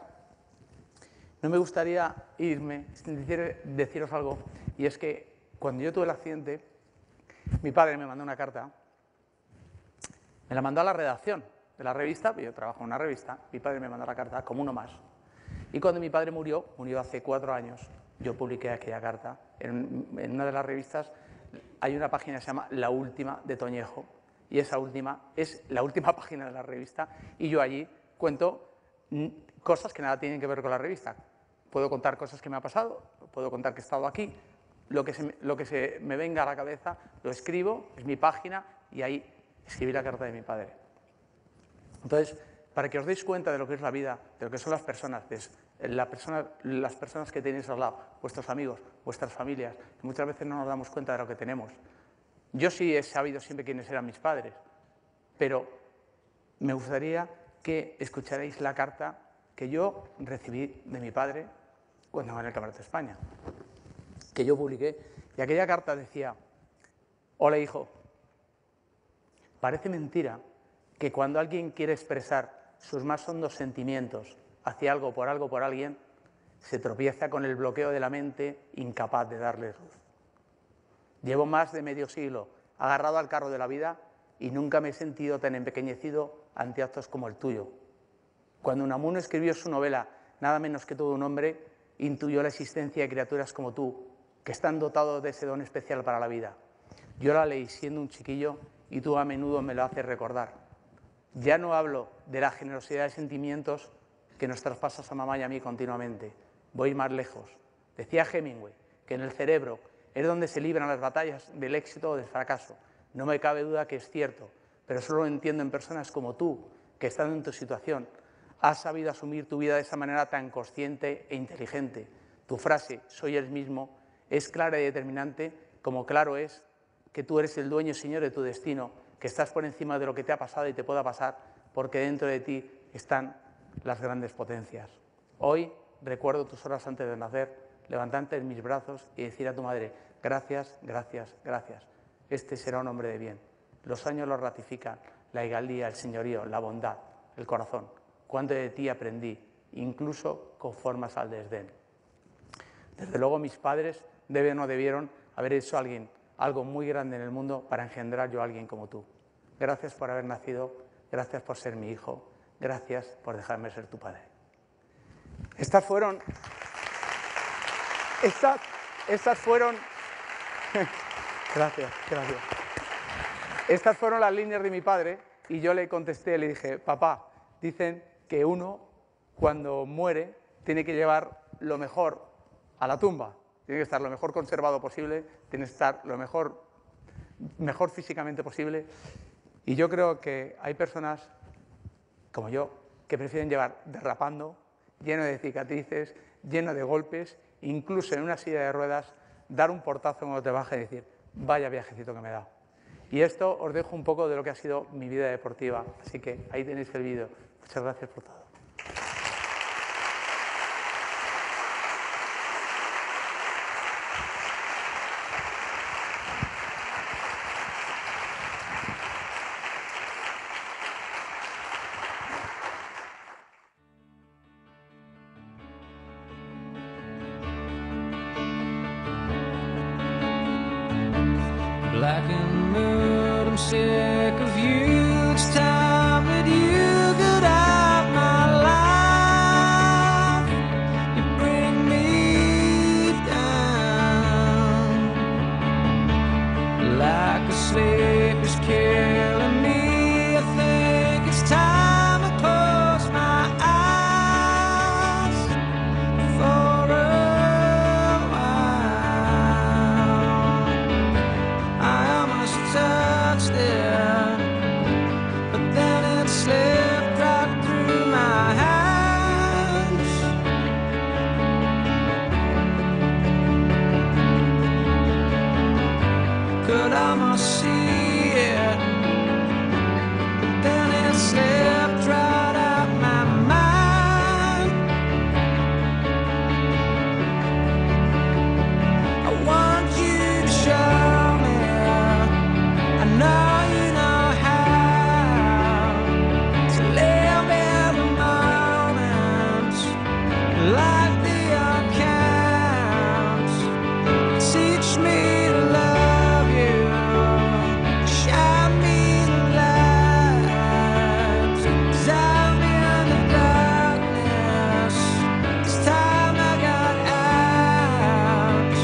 no me gustaría irme sin deciros algo, y es que cuando yo tuve el accidente, mi padre me mandó una carta, me la mandó a la redacción de la revista, yo trabajo en una revista, mi padre me mandó la carta como uno más. Y cuando mi padre murió hace 4 años, yo publiqué aquella carta. En una de las revistas hay una página que se llama La Última de Toñejo, y esa última es la última página de la revista, y yo allí cuento cosas que nada tienen que ver con la revista. Puedo contar cosas que me ha pasado, puedo contar que he estado aquí, lo que se me venga a la cabeza lo escribo, es mi página, y ahí escribí la carta de mi padre. Entonces, para que os deis cuenta de lo que es la vida, de lo que son las personas, las personas que tenéis al lado, vuestros amigos, vuestras familias, que muchas veces no nos damos cuenta de lo que tenemos. Yo sí he sabido siempre quiénes eran mis padres, pero me gustaría que escucharais la carta que yo recibí de mi padre cuando gané el Campeonato de España, que yo publiqué, y aquella carta decía: hola hijo, parece mentira que cuando alguien quiere expresar sus más hondos sentimientos hacia algo, por alguien, se tropieza con el bloqueo de la mente, incapaz de darle luz. Llevo más de medio siglo agarrado al carro de la vida y nunca me he sentido tan empequeñecido ante actos como el tuyo. Cuando Unamuno escribió su novela Nada menos que todo un hombre, intuyó la existencia de criaturas como tú, que están dotados de ese don especial para la vida. Yo la leí siendo un chiquillo y tú a menudo me lo haces recordar. Ya no hablo de la generosidad de sentimientos que nos traspasas a mamá y a mí continuamente. Voy más lejos. Decía Hemingway que en el cerebro es donde se libran las batallas del éxito o del fracaso. No me cabe duda que es cierto, pero solo lo entiendo en personas como tú, que estando en tu situación, has sabido asumir tu vida de esa manera tan consciente e inteligente. Tu frase, soy el mismo, es clara y determinante, como claro es que tú eres el dueño y señor de tu destino, que estás por encima de lo que te ha pasado y te pueda pasar, porque dentro de ti están las grandes potencias. Hoy recuerdo tus horas antes de nacer, levantarte en mis brazos y decir a tu madre: gracias, gracias, gracias. Este será un hombre de bien. Los años lo ratifican, la hidalguía, el señorío, la bondad, el corazón. Cuánto de ti aprendí, incluso con formas al desdén. Desde luego mis padres deben o debieron haber hecho algo muy grande en el mundo para engendrar yo a alguien como tú. Gracias por haber nacido, gracias por ser mi hijo, gracias por dejarme ser tu padre. Estas fueron gracias. Estas fueron las líneas de mi padre y yo le contesté, le dije: papá, dicen que uno cuando muere tiene que llevar lo mejor a la tumba, tiene que estar lo mejor conservado posible, tiene que estar lo mejor físicamente posible, y yo creo que hay personas como yo que prefieren llevar derrapando, lleno de cicatrices, lleno de golpes, incluso en una silla de ruedas, dar un portazo cuando te baja y decir: vaya viajecito que me he dado. Y esto os dejo un poco de lo que ha sido mi vida deportiva, así que ahí tenéis el vídeo. Muchas gracias por todo. Black and mood, I'm sick of you. It's time that you get out my life. You bring me down like a sleep is killing me. I think it's time I close my eyes for a touched it, but then it slipped right through my hands. Could almost see it, but then it slipped right out my mind. I want you to show me, I know you know how to live in the moment like the accounts. Teach me to love you, show me the light, 'cause I'm in the darkness. This time I got out,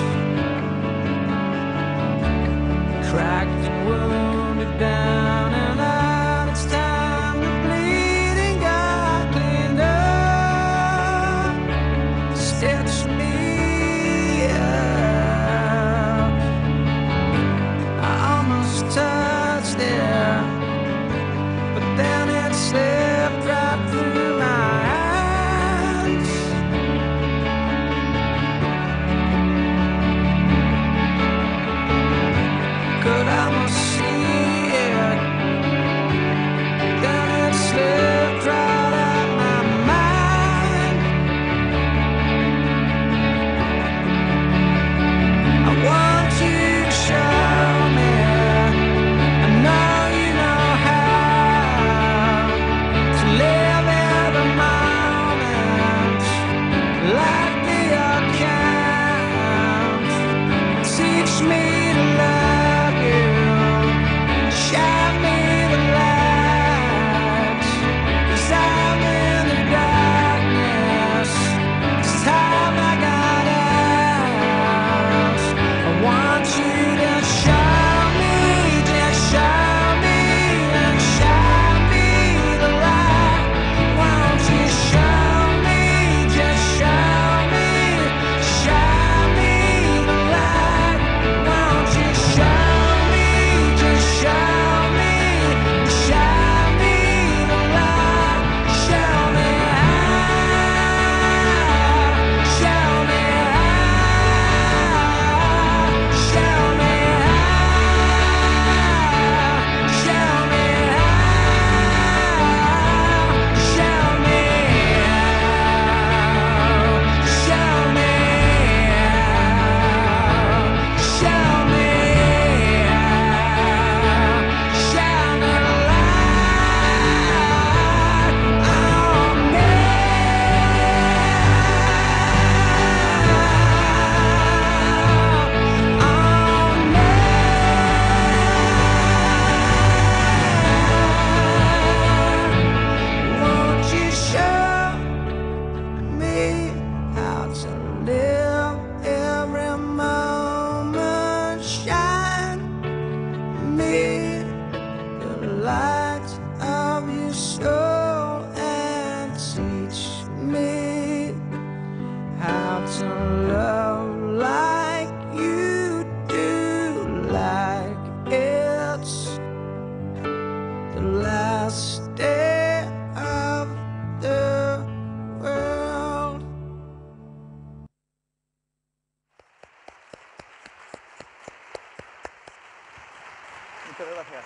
cracked and wounded down and out. It's time the bleeding got cleaned up, stitch me up. I almost touched it, but then it slipped right through my hands. Could almost see it, then it slipped right out my mind. I want you to show me, I know you know how to live every moment like the account. Teach me to love you, show me the light, 'cause I'm in the darkness. This time I got out. I want you to show me, just show me and show me the light. Won't you show me, just show me the light. Won't you show me, just show me the light. Show me how, show me how, show me how, show me how, show me how, show me how, show me how, shine a light on me. Won't you show me how to live every moment? Shine me the light of your soul and teach me how to love like you do, like it's the last day of the world. Muchas gracias.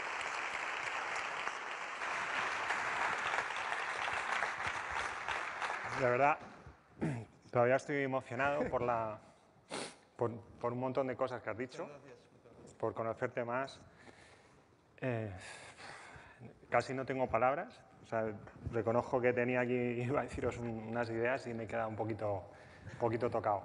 De verdad, todavía estoy emocionado por un montón de cosas que has dicho, por conocerte más. Casi no tengo palabras. O sea, reconozco que tenía aquí, iba a deciros unas ideas y me he quedado un poquito tocado.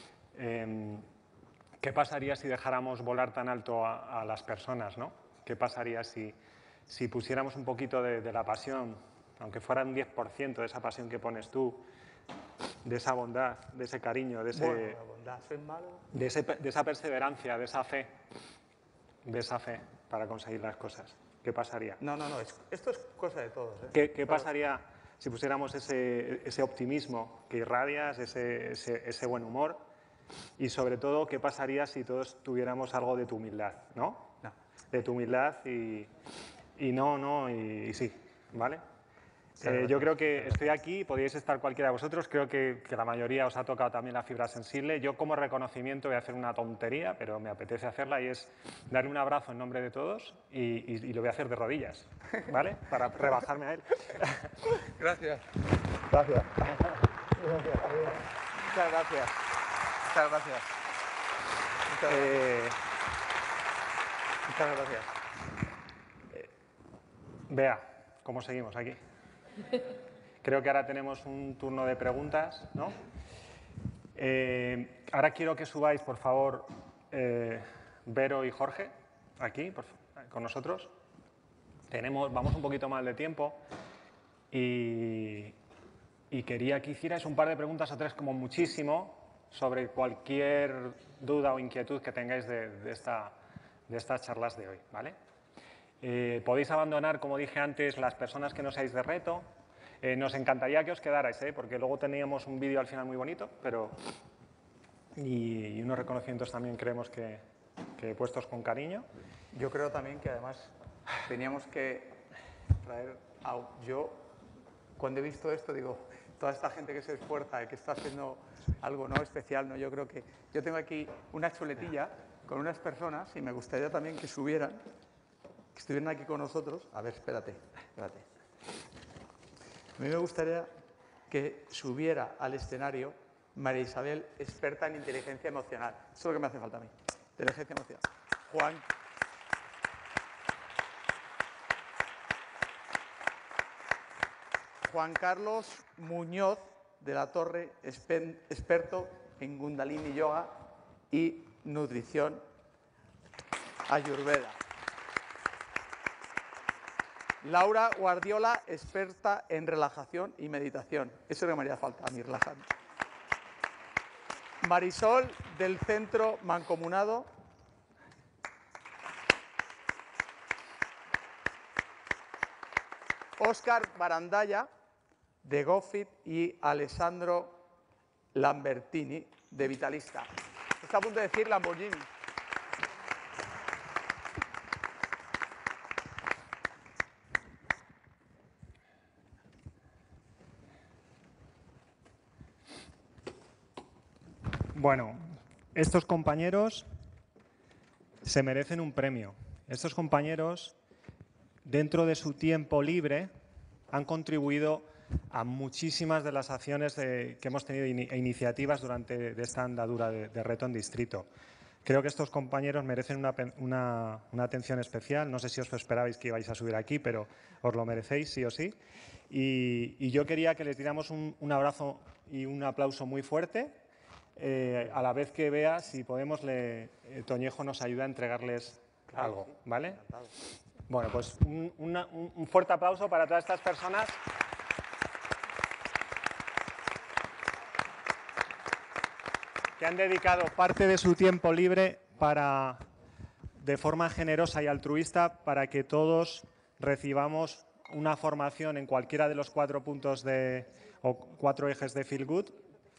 ¿Qué pasaría si dejáramos volar tan alto a las personas, ¿no? ¿Qué pasaría si pusiéramos un poquito de la pasión, aunque fuera un 10% de esa pasión que pones tú, de esa bondad, de ese cariño, de esa perseverancia, de esa fe para conseguir las cosas? ¿Qué pasaría? No, esto es cosa de todos, ¿eh? ¿Qué pasaría si pusiéramos ese optimismo que irradias, ese buen humor? Y sobre todo, ¿qué pasaría si todos tuviéramos algo de tu humildad, ¿no? de tu humildad y sí, ¿vale? Yo creo que estoy aquí, podéis estar cualquiera de vosotros, creo que la mayoría os ha tocado también la fibra sensible. Yo como reconocimiento voy a hacer una tontería, pero me apetece hacerla y es darle un abrazo en nombre de todos y lo voy a hacer de rodillas, ¿vale? Para rebajarme a él. Gracias. Gracias. Muchas gracias. Muchas gracias. Muchas gracias. Bea, ¿cómo seguimos aquí? Creo que ahora tenemos un turno de preguntas, ¿no? Ahora quiero que subáis, por favor, Vero y Jorge, aquí, con nosotros. Vamos un poquito mal de tiempo y quería que hicierais un par de preguntas o tres, como muchísimo, sobre cualquier duda o inquietud que tengáis de estas charlas de hoy, ¿vale? Podéis abandonar, como dije antes, las personas que no seáis de reto. Nos encantaría que os quedarais, porque luego teníamos un vídeo al final muy bonito, y unos reconocimientos también creemos que puestos con cariño. Yo creo también que además teníamos que traer yo cuando he visto esto digo, toda esta gente que se esfuerza y que está haciendo algo no especial, ¿no? Yo creo que yo tengo aquí una chuletilla con unas personas y me gustaría también que estuvieran aquí con nosotros. A ver, espérate. A mí me gustaría que subiera al escenario María Isabel, experta en inteligencia emocional. Eso es lo que me hace falta a mí, inteligencia emocional. Juan Carlos Muñoz de la Torre, experto en Kundalini Yoga y nutrición ayurveda. Laura Guardiola, experta en relajación y meditación. Eso es lo que me haría falta a mí, relajarme. Marisol, del Centro Mancomunado. Óscar Barandalla, de GoFit, y Alessandro Lambertini, de Vitalista. Está a punto de decir Lamborghini. Bueno, estos compañeros se merecen un premio. Estos compañeros, dentro de su tiempo libre, han contribuido a muchísimas de las acciones que hemos tenido e iniciativas durante esta andadura de reto en distrito. Creo que estos compañeros merecen una atención especial. No sé si os esperabais que ibais a subir aquí, pero os lo merecéis sí o sí. Y yo quería que les diéramos un abrazo y un aplauso muy fuerte. A la vez que vea si podemos, Toñejo nos ayuda a entregarles algo, ¿vale? Bueno, pues un fuerte aplauso para todas estas personas. Que han dedicado parte de su tiempo libre de forma generosa y altruista para que todos recibamos una formación en cualquiera de los 4 puntos o 4 ejes de Feel Good.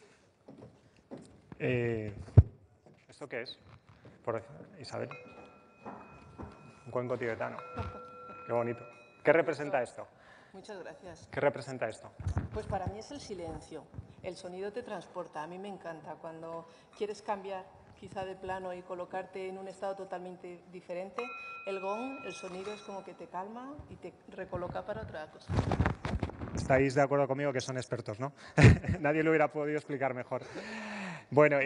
¿Esto qué es? Por Isabel. Un cuenco tibetano. Qué bonito. ¿Qué representa esto? Muchas gracias. ¿Qué representa esto? Pues para mí es el silencio. El sonido te transporta. A mí me encanta cuando quieres cambiar quizá de plano y colocarte en un estado totalmente diferente. El gong, el sonido es como que te calma y te recoloca para otra cosa. Estáis de acuerdo conmigo que son expertos, ¿no? Nadie lo hubiera podido explicar mejor. Bueno,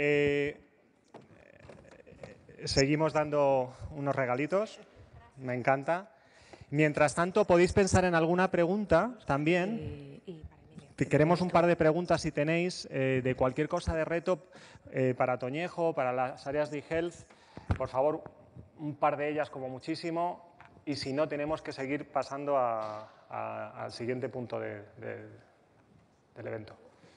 seguimos dando unos regalitos. Me encanta. Mientras tanto, podéis pensar en alguna pregunta también. Queremos un par de preguntas, si tenéis, de cualquier cosa de reto para Toñejo, para las áreas de eHealth. Por favor, un par de ellas como muchísimo. Y si no, tenemos que seguir pasando al siguiente punto del evento.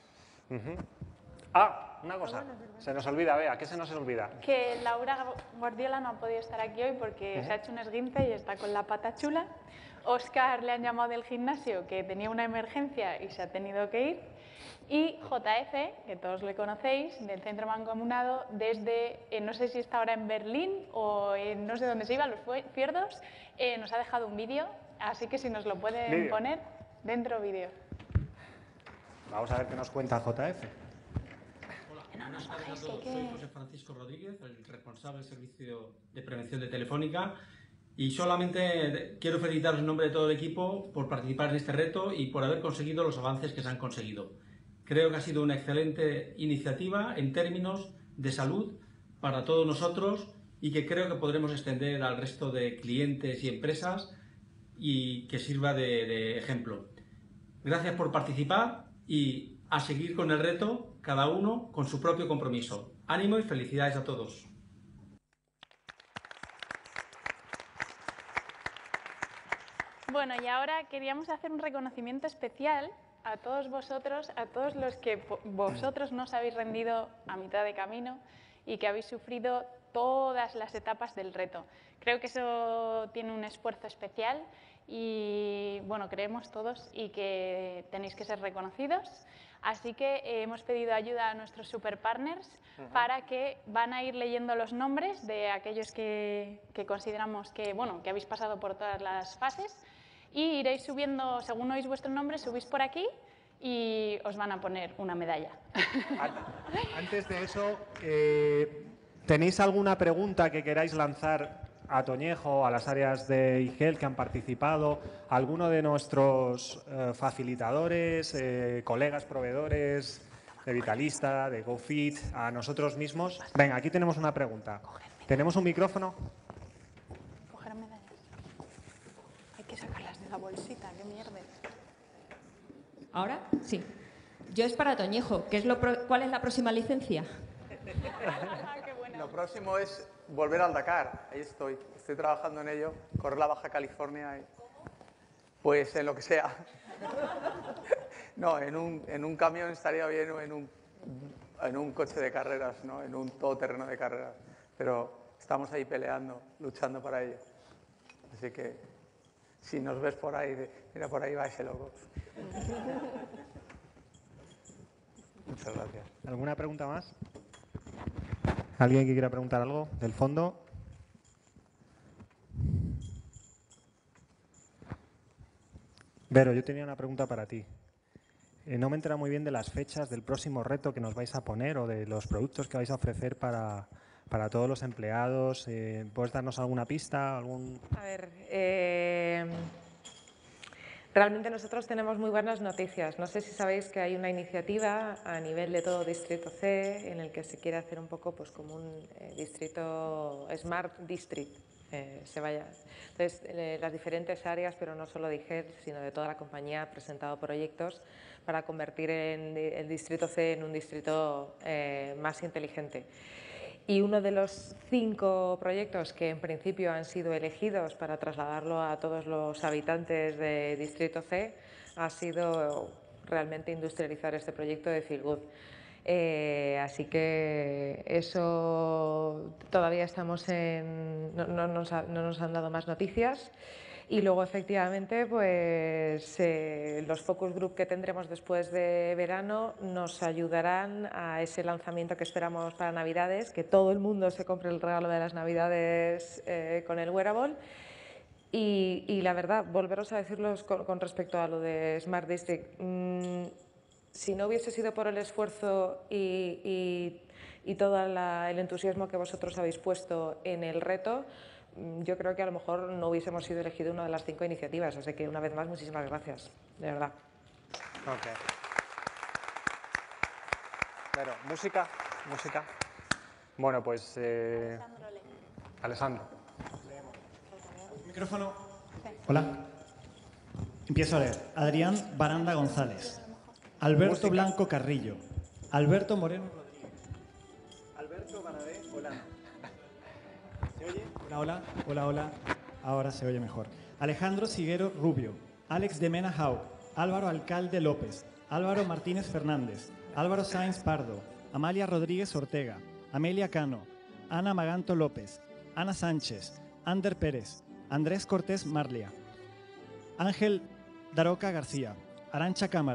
Una cosa, se nos olvida, Bea, ¿qué se nos olvida? Que Laura Guardiola no ha podido estar aquí hoy porque se ha hecho un esguince y está con la pata chula. Óscar le han llamado del gimnasio que tenía una emergencia y se ha tenido que ir. Y JF, que todos le conocéis, del Centro Mancomunado, desde, no sé si está ahora en Berlín o no sé dónde se iba, los Fiordos, nos ha dejado un vídeo, así que si nos lo pueden poner, dentro vídeo. Vamos a ver qué nos cuenta JF. No nos bajéis, Soy José Francisco Rodríguez, el responsable del Servicio de Prevención de Telefónica, y solamente quiero felicitaros en nombre de todo el equipo por participar en este reto y por haber conseguido los avances que se han conseguido. Creo que ha sido una excelente iniciativa en términos de salud para todos nosotros y que creo que podremos extender al resto de clientes y empresas y que sirva de ejemplo. Gracias por participar y a seguir con el reto, cada uno con su propio compromiso. Ánimo y felicidades a todos. Bueno, y ahora queríamos hacer un reconocimiento especial a todos vosotros, a todos los que vosotros no os habéis rendido a mitad de camino y que habéis sufrido todas las etapas del reto. Creo que eso tiene un esfuerzo especial y, bueno, creemos todos y que tenéis que ser reconocidos. Así que hemos pedido ayuda a nuestros superpartners para que van a ir leyendo los nombres de aquellos que consideramos que, bueno, que habéis pasado por todas las fases y iréis subiendo, según oís vuestro nombre, subís por aquí y os van a poner una medalla. Antes de eso, ¿tenéis alguna pregunta que queráis lanzar a Toñejo, a las áreas de IGEL que han participado, a alguno de nuestros facilitadores, colegas, proveedores de Vitalista, de GoFit, a nosotros mismos? Venga, aquí tenemos una pregunta. ¿Tenemos un micrófono? Coger medallas. Hay que sacarlas de la bolsita, qué mierda. ¿Ahora? Sí. Yo es para Toñejo. ¿Cuál es la próxima licencia? Lo próximo es volver al Dakar. Ahí estoy trabajando en ello. Correr la Baja California, pues en lo que sea. No, en un camión estaría bien o en un coche de carreras, ¿no? En un todoterreno de carreras. Pero estamos ahí peleando, luchando para ello. Así que si nos ves por ahí, mira, por ahí va ese loco. Muchas gracias. ¿Alguna pregunta más? ¿Alguien que quiera preguntar algo del fondo? Vero, yo tenía una pregunta para ti. No me entera muy bien de las fechas del próximo reto que nos vais a poner o de los productos que vais a ofrecer para todos los empleados. ¿Puedes darnos alguna pista? A ver, realmente nosotros tenemos muy buenas noticias. No sé si sabéis que hay una iniciativa a nivel de todo Distrito C en el que se quiere hacer un poco pues, como un distrito Smart District. Entonces, las diferentes áreas, pero no solo de IGEL, sino de toda la compañía, ha presentado proyectos para convertir el Distrito C en un distrito más inteligente. Y uno de los 5 proyectos que en principio han sido elegidos para trasladarlo a todos los habitantes de Distrito C ha sido realmente industrializar este proyecto de Feel Good. Así que eso todavía estamos no nos han dado más noticias. Y luego, efectivamente, pues los focus group que tendremos después de verano nos ayudarán a ese lanzamiento que esperamos para Navidades, que todo el mundo se compre el regalo de las Navidades con el wearable. Y la verdad, volveros a decirlos con respecto a lo de Smart District. Si no hubiese sido por el esfuerzo y todo el entusiasmo que vosotros habéis puesto en el reto, yo creo que a lo mejor no hubiésemos sido elegido una de las 5 iniciativas. Así que, una vez más, muchísimas gracias, de verdad. Ok. Pero, música. Bueno, pues... Alessandro. Micrófono. Hola. Empiezo a leer. Adrián Baranda González. Alberto Blanco Carrillo. Alberto Moreno Rodríguez. Alberto Banadé Olano. ¿Se oye? Hola. Ahora se oye mejor. Alejandro Siguero Rubio. Alex de Mena Jau. Álvaro Alcalde López. Álvaro Martínez Fernández. Álvaro Sáenz Pardo. Amalia Rodríguez Ortega. Amelia Cano. Ana Maganto López. Ana Sánchez. Ander Pérez. Andrés Cortés Marlia. Ángel Daroca García. Arancha Cámara.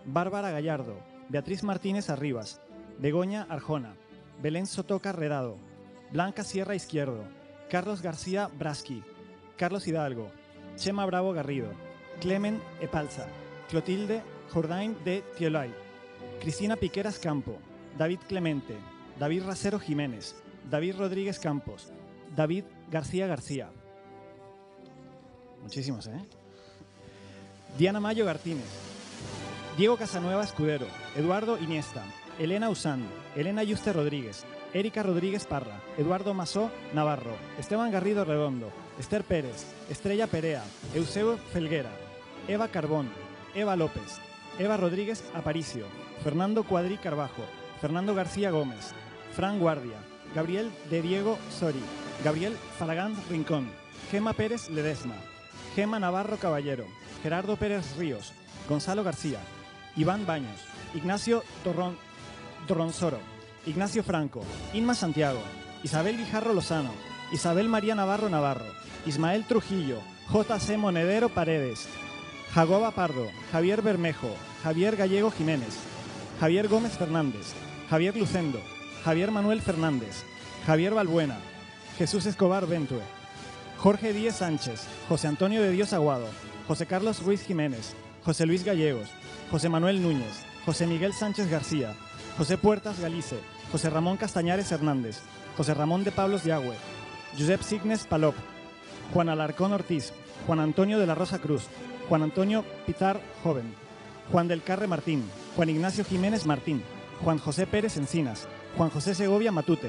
Bárbara Gallardo, Beatriz Martínez Arribas, Begoña Arjona, Belén Sotoca Redado, Blanca Sierra Izquierdo, Carlos García Braschi, Carlos Hidalgo, Chema Bravo Garrido, Clemen Epalza, Clotilde Jordain de Tiolay, Cristina Piqueras Campo, David Clemente, David Rasero Jiménez, David Rodríguez Campos, David García García. Muchísimos, ¿eh? Diana Mayo Gartínez, Diego Casanueva Escudero, Eduardo Iniesta, Elena Usán, Elena Yuste Rodríguez, Erika Rodríguez Parra, Eduardo Masó Navarro, Esteban Garrido Redondo, Esther Pérez, Estrella Perea, Eusebio Felguera, Eva Carbón, Eva López, Eva Rodríguez Aparicio, Fernando Cuadrí Carbajo, Fernando García Gómez, Fran Guardia, Gabriel de Diego Sori, Gabriel Falagán Rincón, Gema Pérez Ledesma, Gema Navarro Caballero, Gerardo Pérez Ríos, Gonzalo García, Iván Baños, Ignacio Torronsoro, Ignacio Franco, Inma Santiago, Isabel Guijarro Lozano, Isabel María Navarro Navarro, Ismael Trujillo, J.C. Monedero Paredes, Jagoba Pardo, Javier Bermejo, Javier Gallego Jiménez, Javier Gómez Fernández, Javier Lucendo, Javier Manuel Fernández, Javier Balbuena, Jesús Escobar Ventue, Jorge Díez Sánchez, José Antonio de Dios Aguado, José Carlos Ruiz Jiménez, José Luis Gallegos, José Manuel Núñez, José Miguel Sánchez García, José Puertas Galice, José Ramón Castañares Hernández, José Ramón de Pablos Yagüe, Josep Signes Palop, Juan Alarcón Ortiz, Juan Antonio de la Rosa Cruz, Juan Antonio Pitar Joven, Juan del Carre Martín, Juan Ignacio Jiménez Martín, Juan José Pérez Encinas, Juan José Segovia Matute.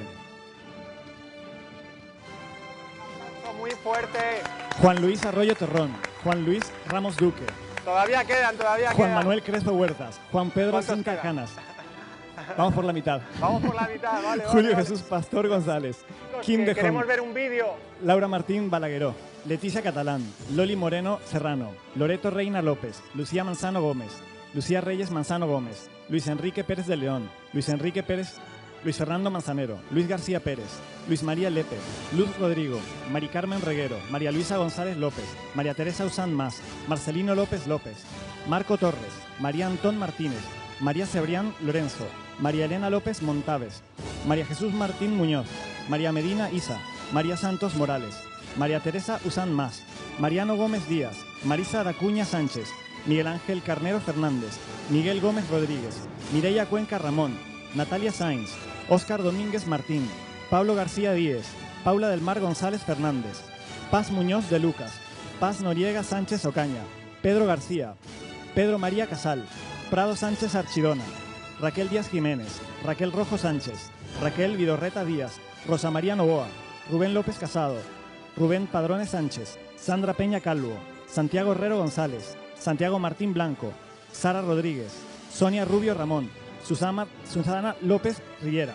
Muy fuerte. Juan Luis Arroyo Terrón, Juan Luis Ramos Duque. Todavía quedan. Juan Manuel Crespo Huertas, Juan Pedro Cinca Canas. Vamos por la mitad. Vamos por la mitad, vale. Julio vale. Jesús Pastor González. Chicos, Kim de queremos Jong, ver un vídeo. Laura Martín Balagueró, Leticia Catalán, Loli Moreno Serrano, Loreto Reina López, Lucía Manzano Gómez, Lucía Reyes Manzano Gómez, Luis Enrique Pérez de León, Luis Enrique Pérez, Luis Fernando Manzanero, Luis García Pérez, Luis María Lepe, Luz Rodrigo, Mari Carmen Reguero, María Luisa González López, María Teresa Usán Más, Marcelino López López, Marco Torres, María Antón Martínez, María Cebrián Lorenzo, María Elena López Montaves, María Jesús Martín Muñoz, María Medina Isa, María Santos Morales, María Teresa Usán Más, Mariano Gómez Díaz, Marisa Dacuña Sánchez, Miguel Ángel Carnero Fernández, Miguel Gómez Rodríguez, Mireia Cuenca Ramón, Natalia Sainz, Óscar Domínguez Martín, Pablo García Díez, Paula del Mar González Fernández, Paz Muñoz de Lucas, Paz Noriega Sánchez Ocaña, Pedro García, Pedro María Casal, Prado Sánchez Archidona, Raquel Díaz Jiménez, Raquel Rojo Sánchez, Raquel Vidorreta Díaz, Rosa María Novoa, Rubén López Casado, Rubén Padrones Sánchez, Sandra Peña Calvo, Santiago Herrero González, Santiago Martín Blanco, Sara Rodríguez, Sonia Rubio Ramón, Susana López Riera,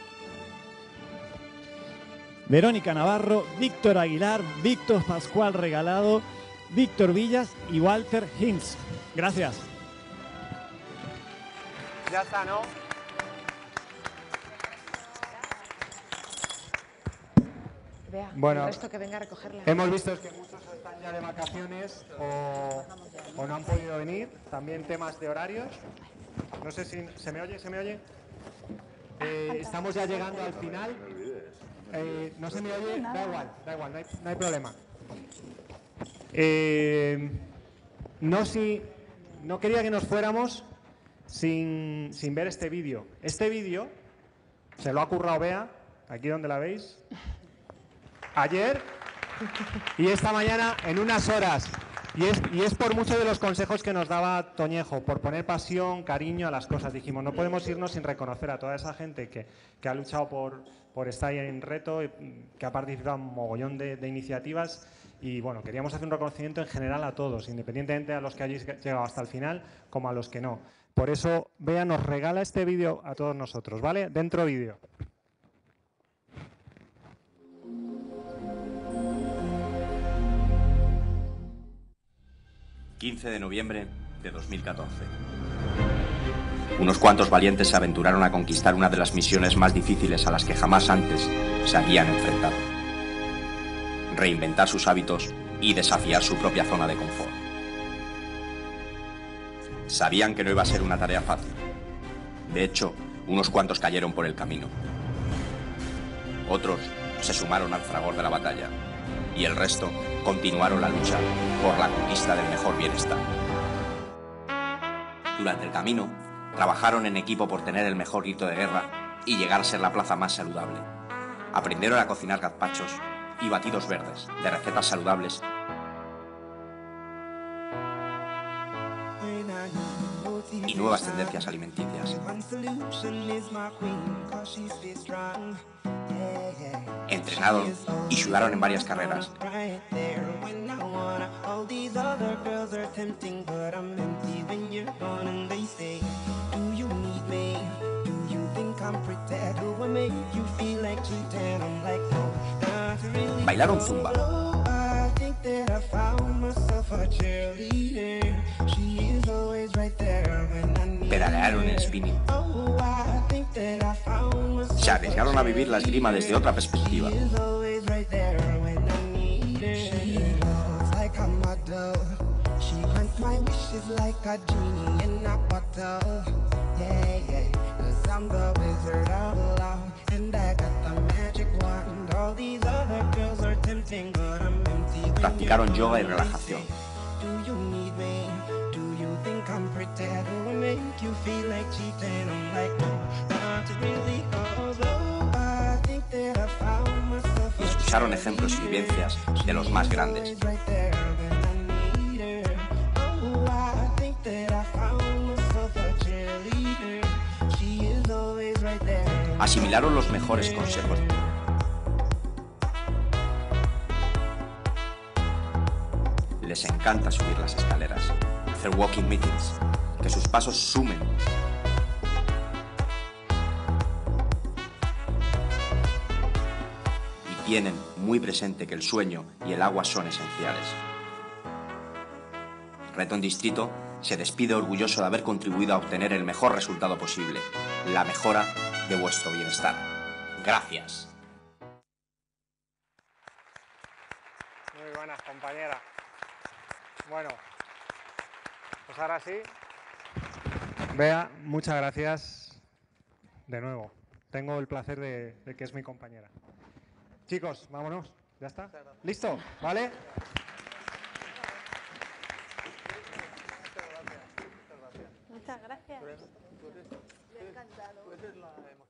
Verónica Navarro, Víctor Aguilar, Víctor Pascual Regalado, Víctor Villas y Walter Hinz. Gracias. Ya está, ¿no? Vea, Bueno, el resto que venga a recogerla. hemos visto que muchos están ya de vacaciones o no han podido venir. También temas de horarios. No sé si se me oye, estamos ya llegando al final. No se me oye, da igual, no hay problema. No quería que nos fuéramos sin ver este vídeo. Este vídeo se lo ha currado Bea, aquí donde la veis, ayer y esta mañana en unas horas. Y es por muchos de los consejos que nos daba Toñejo, por poner pasión, cariño a las cosas. Dijimos, no podemos irnos sin reconocer a toda esa gente que ha luchado por estar ahí en reto, que ha participado en un mogollón de iniciativas. Y bueno, queríamos hacer un reconocimiento en general a todos, independientemente a los que hayáis llegado hasta el final, como a los que no. Por eso, Bea nos regala este vídeo a todos nosotros, ¿vale? Dentro vídeo. ...15 de noviembre de 2014. Unos cuantos valientes se aventuraron a conquistar una de las misiones más difíciles a las que jamás antes se habían enfrentado. Reinventar sus hábitos y desafiar su propia zona de confort. Sabían que no iba a ser una tarea fácil. De hecho, unos cuantos cayeron por el camino. Otros se sumaron al fragor de la batalla y el resto continuaron la lucha por la conquista del mejor bienestar. Durante el camino, trabajaron en equipo por tener el mejor grito de guerra y llegar a ser la plaza más saludable. Aprendieron a cocinar gazpachos y batidos verdes de recetas saludables y nuevas tendencias alimenticias. Entrenaron y sudaron en varias carreras. Bailaron zumba. Pedalearon en spinning. Se arriesgaron a vivir la esgrima desde otra perspectiva. Practicaron yoga y relajación. Y escucharon ejemplos y vivencias de los más grandes. Asimilaron los mejores consejos. Les encanta subir las escaleras, hacer walking meetings, que sus pasos sumen. Y tienen muy presente que el sueño y el agua son esenciales. Reto en Distrito se despide orgulloso de haber contribuido a obtener el mejor resultado posible, la mejora de vuestro bienestar. Gracias. Muy buenas, compañera. Bueno, pues ahora sí. Bea, muchas gracias de nuevo. Tengo el placer de que es mi compañera. Chicos, vámonos. ¿Ya está? ¿Listo? ¿Vale? Muchas gracias. Tú eres la